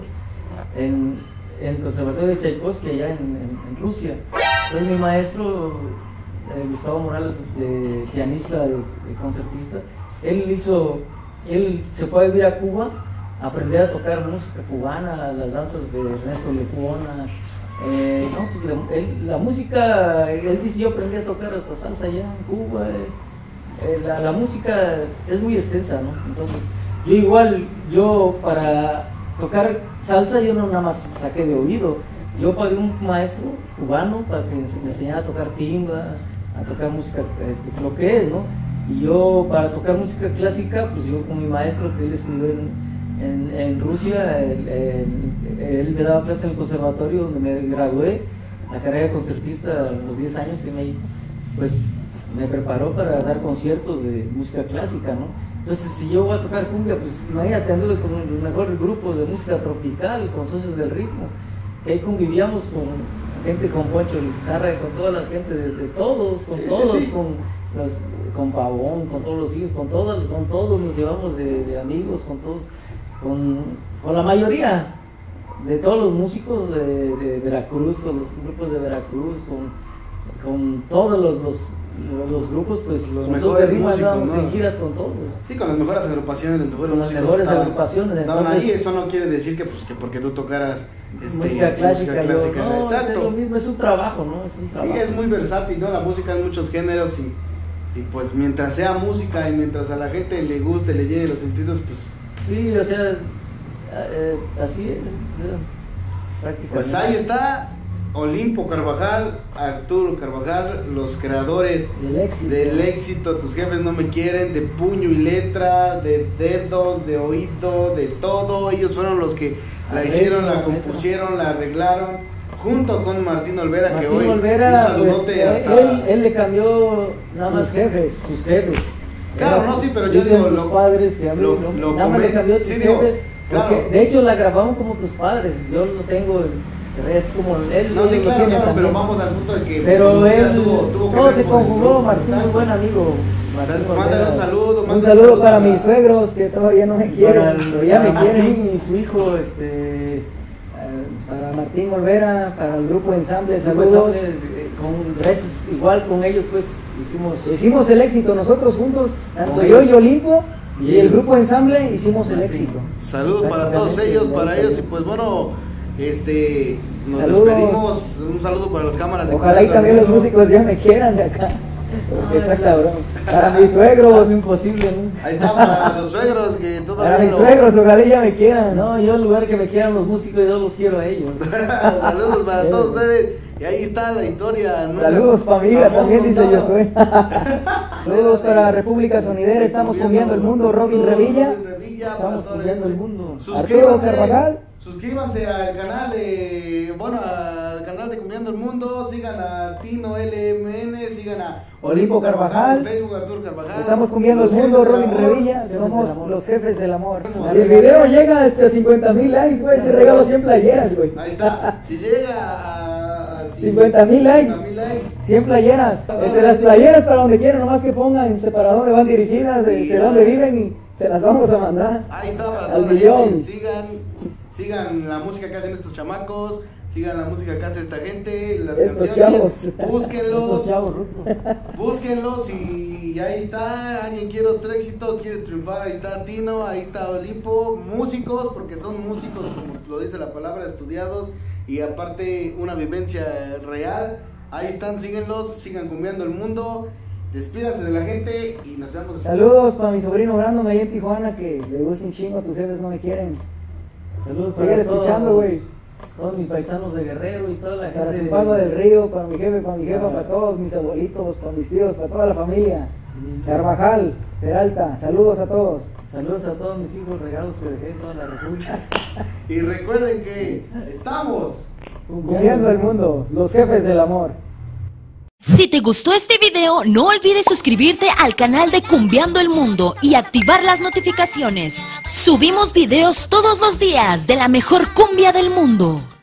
Speaker 3: en, en el conservatorio de Tchaikovsky allá en, en, en Rusia. Entonces mi maestro, eh, Gustavo Morales, de, pianista, de, de concertista, él hizo, él se fue a vivir a Cuba, a aprender a tocar música cubana, las danzas de Ernesto Lecuona. Eh, no, pues la, él- la música, él dice, yo aprendí a tocar hasta salsa allá en Cuba. eh, eh, la, la música es muy extensa, ¿no? Entonces, yo igual, yo para tocar salsa, yo no nada más saqué de oído. Yo pagué un maestro cubano para que me enseñara a tocar timba, a tocar música, este, lo que es, ¿no? Y yo para tocar música clásica, pues yo con mi maestro, que él estudió en, en, en Rusia, él, él- él me daba clase en el conservatorio donde me gradué, la carrera de concertista a los diez años en México, pues me preparó para dar conciertos de música clásica, ¿no? Entonces, si yo voy a tocar cumbia, pues imagínate, anduve con los mejores grupos de música tropical, con Socios del Ritmo, que ahí convivíamos con gente, con Poncho Lizarra, con toda la gente de, de todos, con
Speaker 1: Sí, sí,
Speaker 3: todos,
Speaker 1: sí.
Speaker 3: con las- con Pavón, con todos los hijos, con todos, con todos nos llevamos de, de amigos, con todos, con, con la mayoría de todos los músicos de, de Veracruz, con los grupos de Veracruz, con, con todos los, los, los grupos, pues
Speaker 1: Los
Speaker 3: nosotros
Speaker 1: mejores
Speaker 3: de Rima
Speaker 1: músicos,
Speaker 3: andábamos
Speaker 1: ¿no?
Speaker 3: en giras con todos.
Speaker 1: Sí, con las mejores agrupaciones, los mejores
Speaker 3: Con las
Speaker 1: músicos
Speaker 3: mejores
Speaker 1: estaban-
Speaker 3: agrupaciones,
Speaker 1: estaban
Speaker 3: entonces-
Speaker 1: ahí, eso no quiere decir que, pues, que porque tú tocaras este,
Speaker 3: música clásica, yo,
Speaker 1: clásica,
Speaker 3: no, es
Speaker 1: exacto.
Speaker 3: lo mismo, es un trabajo, ¿no? Es un
Speaker 1: Sí,
Speaker 3: trabajo.
Speaker 1: es muy versátil, ¿no? La música en muchos géneros y, y pues mientras sea música y mientras a la gente le guste, le llene los sentidos, pues,
Speaker 3: Sí, o sea, eh, así es, o sea, prácticamente.
Speaker 1: pues ahí está Olimpo Carvajal, Arturo Carvajal, los creadores
Speaker 4: Del éxito.
Speaker 1: del éxito, tus jefes no me quieren, de puño y letra, de dedos, de oído, de todo. Ellos fueron los que la hicieron, la compusieron, la arreglaron, junto con Martín Olvera,
Speaker 3: Martín
Speaker 1: que hoy
Speaker 3: Olvera,
Speaker 1: un saludote
Speaker 3: pues,
Speaker 1: hasta...
Speaker 3: él, él le cambió nada más
Speaker 4: Sus jefes.
Speaker 3: sus jefes.
Speaker 1: Claro,
Speaker 3: Era-
Speaker 1: no, sí, pero yo
Speaker 3: dicen
Speaker 1: digo,
Speaker 3: tus
Speaker 1: lo-
Speaker 3: padres que a mí
Speaker 1: lo-
Speaker 3: no-
Speaker 1: lo
Speaker 3: nada más le
Speaker 1: comen-
Speaker 3: cambió tus
Speaker 1: sí, digo,
Speaker 3: jefes,
Speaker 1: claro.
Speaker 3: porque de hecho la grabamos como tus padres, yo lo tengo, es como él
Speaker 1: No, sí,
Speaker 3: lo
Speaker 1: claro,
Speaker 3: tiene
Speaker 1: claro,
Speaker 3: también.
Speaker 1: pero vamos al punto de que...
Speaker 3: Pero
Speaker 1: pues,
Speaker 3: él,
Speaker 1: tuvo, tuvo que
Speaker 3: todo
Speaker 1: ver
Speaker 3: se
Speaker 1: con el
Speaker 3: conjugó,
Speaker 1: grupo,
Speaker 3: Martín, un
Speaker 1: exacto.
Speaker 3: buen amigo. Martín
Speaker 1: Mándale
Speaker 3: Olvera.
Speaker 1: un saludo,
Speaker 4: Un
Speaker 1: mándale
Speaker 4: saludo para
Speaker 1: a-
Speaker 4: mis suegros que todavía no me
Speaker 3: Para
Speaker 4: quieren,
Speaker 3: el-
Speaker 4: pero ya me
Speaker 3: para
Speaker 4: quieren.
Speaker 3: Martín y su hijo, este...
Speaker 4: Para Martín Olvera, para el grupo Ensamble,
Speaker 3: Grupo
Speaker 4: saludos.
Speaker 3: Ensamble, eh, con gracias, igual con ellos pues hicimos
Speaker 4: Hicimos el éxito nosotros juntos, tanto
Speaker 3: Con
Speaker 4: yo
Speaker 3: ellos.
Speaker 4: y Olimpo y,
Speaker 3: Y
Speaker 4: el
Speaker 3: ellos.
Speaker 4: grupo Ensamble hicimos el
Speaker 3: Martín.
Speaker 4: éxito.
Speaker 1: Saludos para todos
Speaker 3: Exactamente,
Speaker 1: ellos,
Speaker 3: de
Speaker 1: para
Speaker 3: ahí
Speaker 1: ellos, y
Speaker 3: salió.
Speaker 1: pues bueno, este, nos
Speaker 4: Saludos.
Speaker 1: despedimos, un saludo para las cámaras. de
Speaker 4: Ojalá y
Speaker 1: Cuidando
Speaker 4: también
Speaker 1: el
Speaker 4: los
Speaker 1: Mundo.
Speaker 4: músicos ya me quieran de acá, porque
Speaker 3: Ah,
Speaker 4: está
Speaker 3: sí.
Speaker 4: cabrón. Para mis suegros,
Speaker 3: Es imposible, ¿no?
Speaker 1: Ahí está para los suegros que todavía
Speaker 4: para mis
Speaker 1: no-
Speaker 4: suegros, ojalá y ya me quieran.
Speaker 3: No, yo en lugar que me quieran los músicos, yo los quiero a ellos.
Speaker 1: Saludos para
Speaker 4: Sí.
Speaker 1: todos ustedes. Y ahí está la historia. ¿no?
Speaker 4: Saludos para mi hija,
Speaker 1: Vamos
Speaker 4: también dice
Speaker 1: contando.
Speaker 4: Josué. Saludos para República Sonidera, estamos cumbiendo el mundo, Robin Revilla.
Speaker 1: Robin Revilla, para
Speaker 3: Estamos
Speaker 1: toda la
Speaker 3: cumbiendo
Speaker 1: gente.
Speaker 3: el mundo.
Speaker 1: Suscríbanse,
Speaker 4: Arturo Carvajal.
Speaker 1: suscríbanse al canal de, bueno, al canal de Cumbiendo el Mundo, sigan a Tino L M N, sigan a
Speaker 4: Olimpo Carvajal.
Speaker 1: en Facebook Arturo Carvajal.
Speaker 4: Estamos cumbiendo el
Speaker 1: Los
Speaker 4: mundo,
Speaker 1: Jefes del
Speaker 4: Robin
Speaker 1: Amor.
Speaker 4: Revilla,
Speaker 3: Jefes
Speaker 4: somos
Speaker 3: del amor.
Speaker 4: los jefes del amor.
Speaker 1: Vamos.
Speaker 4: Si el video llega hasta cincuenta mil likes, güey, se regalo cien playeras, güey.
Speaker 1: Ahí está, si llega a, a
Speaker 4: cincuenta mil likes.
Speaker 1: cincuenta mil likes,
Speaker 4: cien playeras. Desde las playeras para donde quieran, nomás que pongan para dónde van dirigidas, desde dónde viven y se las vamos a mandar.
Speaker 1: ahí está para
Speaker 4: Al
Speaker 1: toda la
Speaker 4: millón.
Speaker 1: gente. Sigan, sigan la música que hacen estos chamacos, sigan la música que hace esta gente, las
Speaker 4: Estos
Speaker 1: canciones,
Speaker 4: chavos.
Speaker 1: búsquenlos,
Speaker 3: Estos chavos rucos.
Speaker 1: búsquenlos y ahí está, alguien quiere otro éxito, quiere triunfar, ahí está Tino, ahí está Olimpo, músicos, porque son músicos, como lo dice la palabra, estudiados y aparte una vivencia real, ahí están, síguenlos, sigan cumbiendo el mundo, despídanse de la gente y nos vemos después.
Speaker 4: Saludos para mi sobrino Brandon ahí en Tijuana, que le gusta un chingo, tus jefes no me quieren.
Speaker 3: Saludos
Speaker 4: Sigue
Speaker 3: para
Speaker 4: escuchando,
Speaker 3: todos,
Speaker 4: güey.
Speaker 3: todos mis paisanos de Guerrero y toda la gente.
Speaker 4: Para su
Speaker 3: de-
Speaker 4: Pablo del Río, para mi jefe, para mi jefa,
Speaker 3: Ah.
Speaker 4: para todos mis abuelitos, para mis tíos, para toda la familia. Carvajal, Peralta, saludos a todos.
Speaker 3: Saludos a todos mis hijos, regalos que dejé en toda la república.
Speaker 1: Y recuerden que estamos
Speaker 4: Cumbiendo el mundo, los jefes del amor.
Speaker 8: Si te gustó este video, no olvides suscribirte al canal de Cumbiando el Mundo y activar las notificaciones. Subimos videos todos los días de la mejor cumbia del mundo.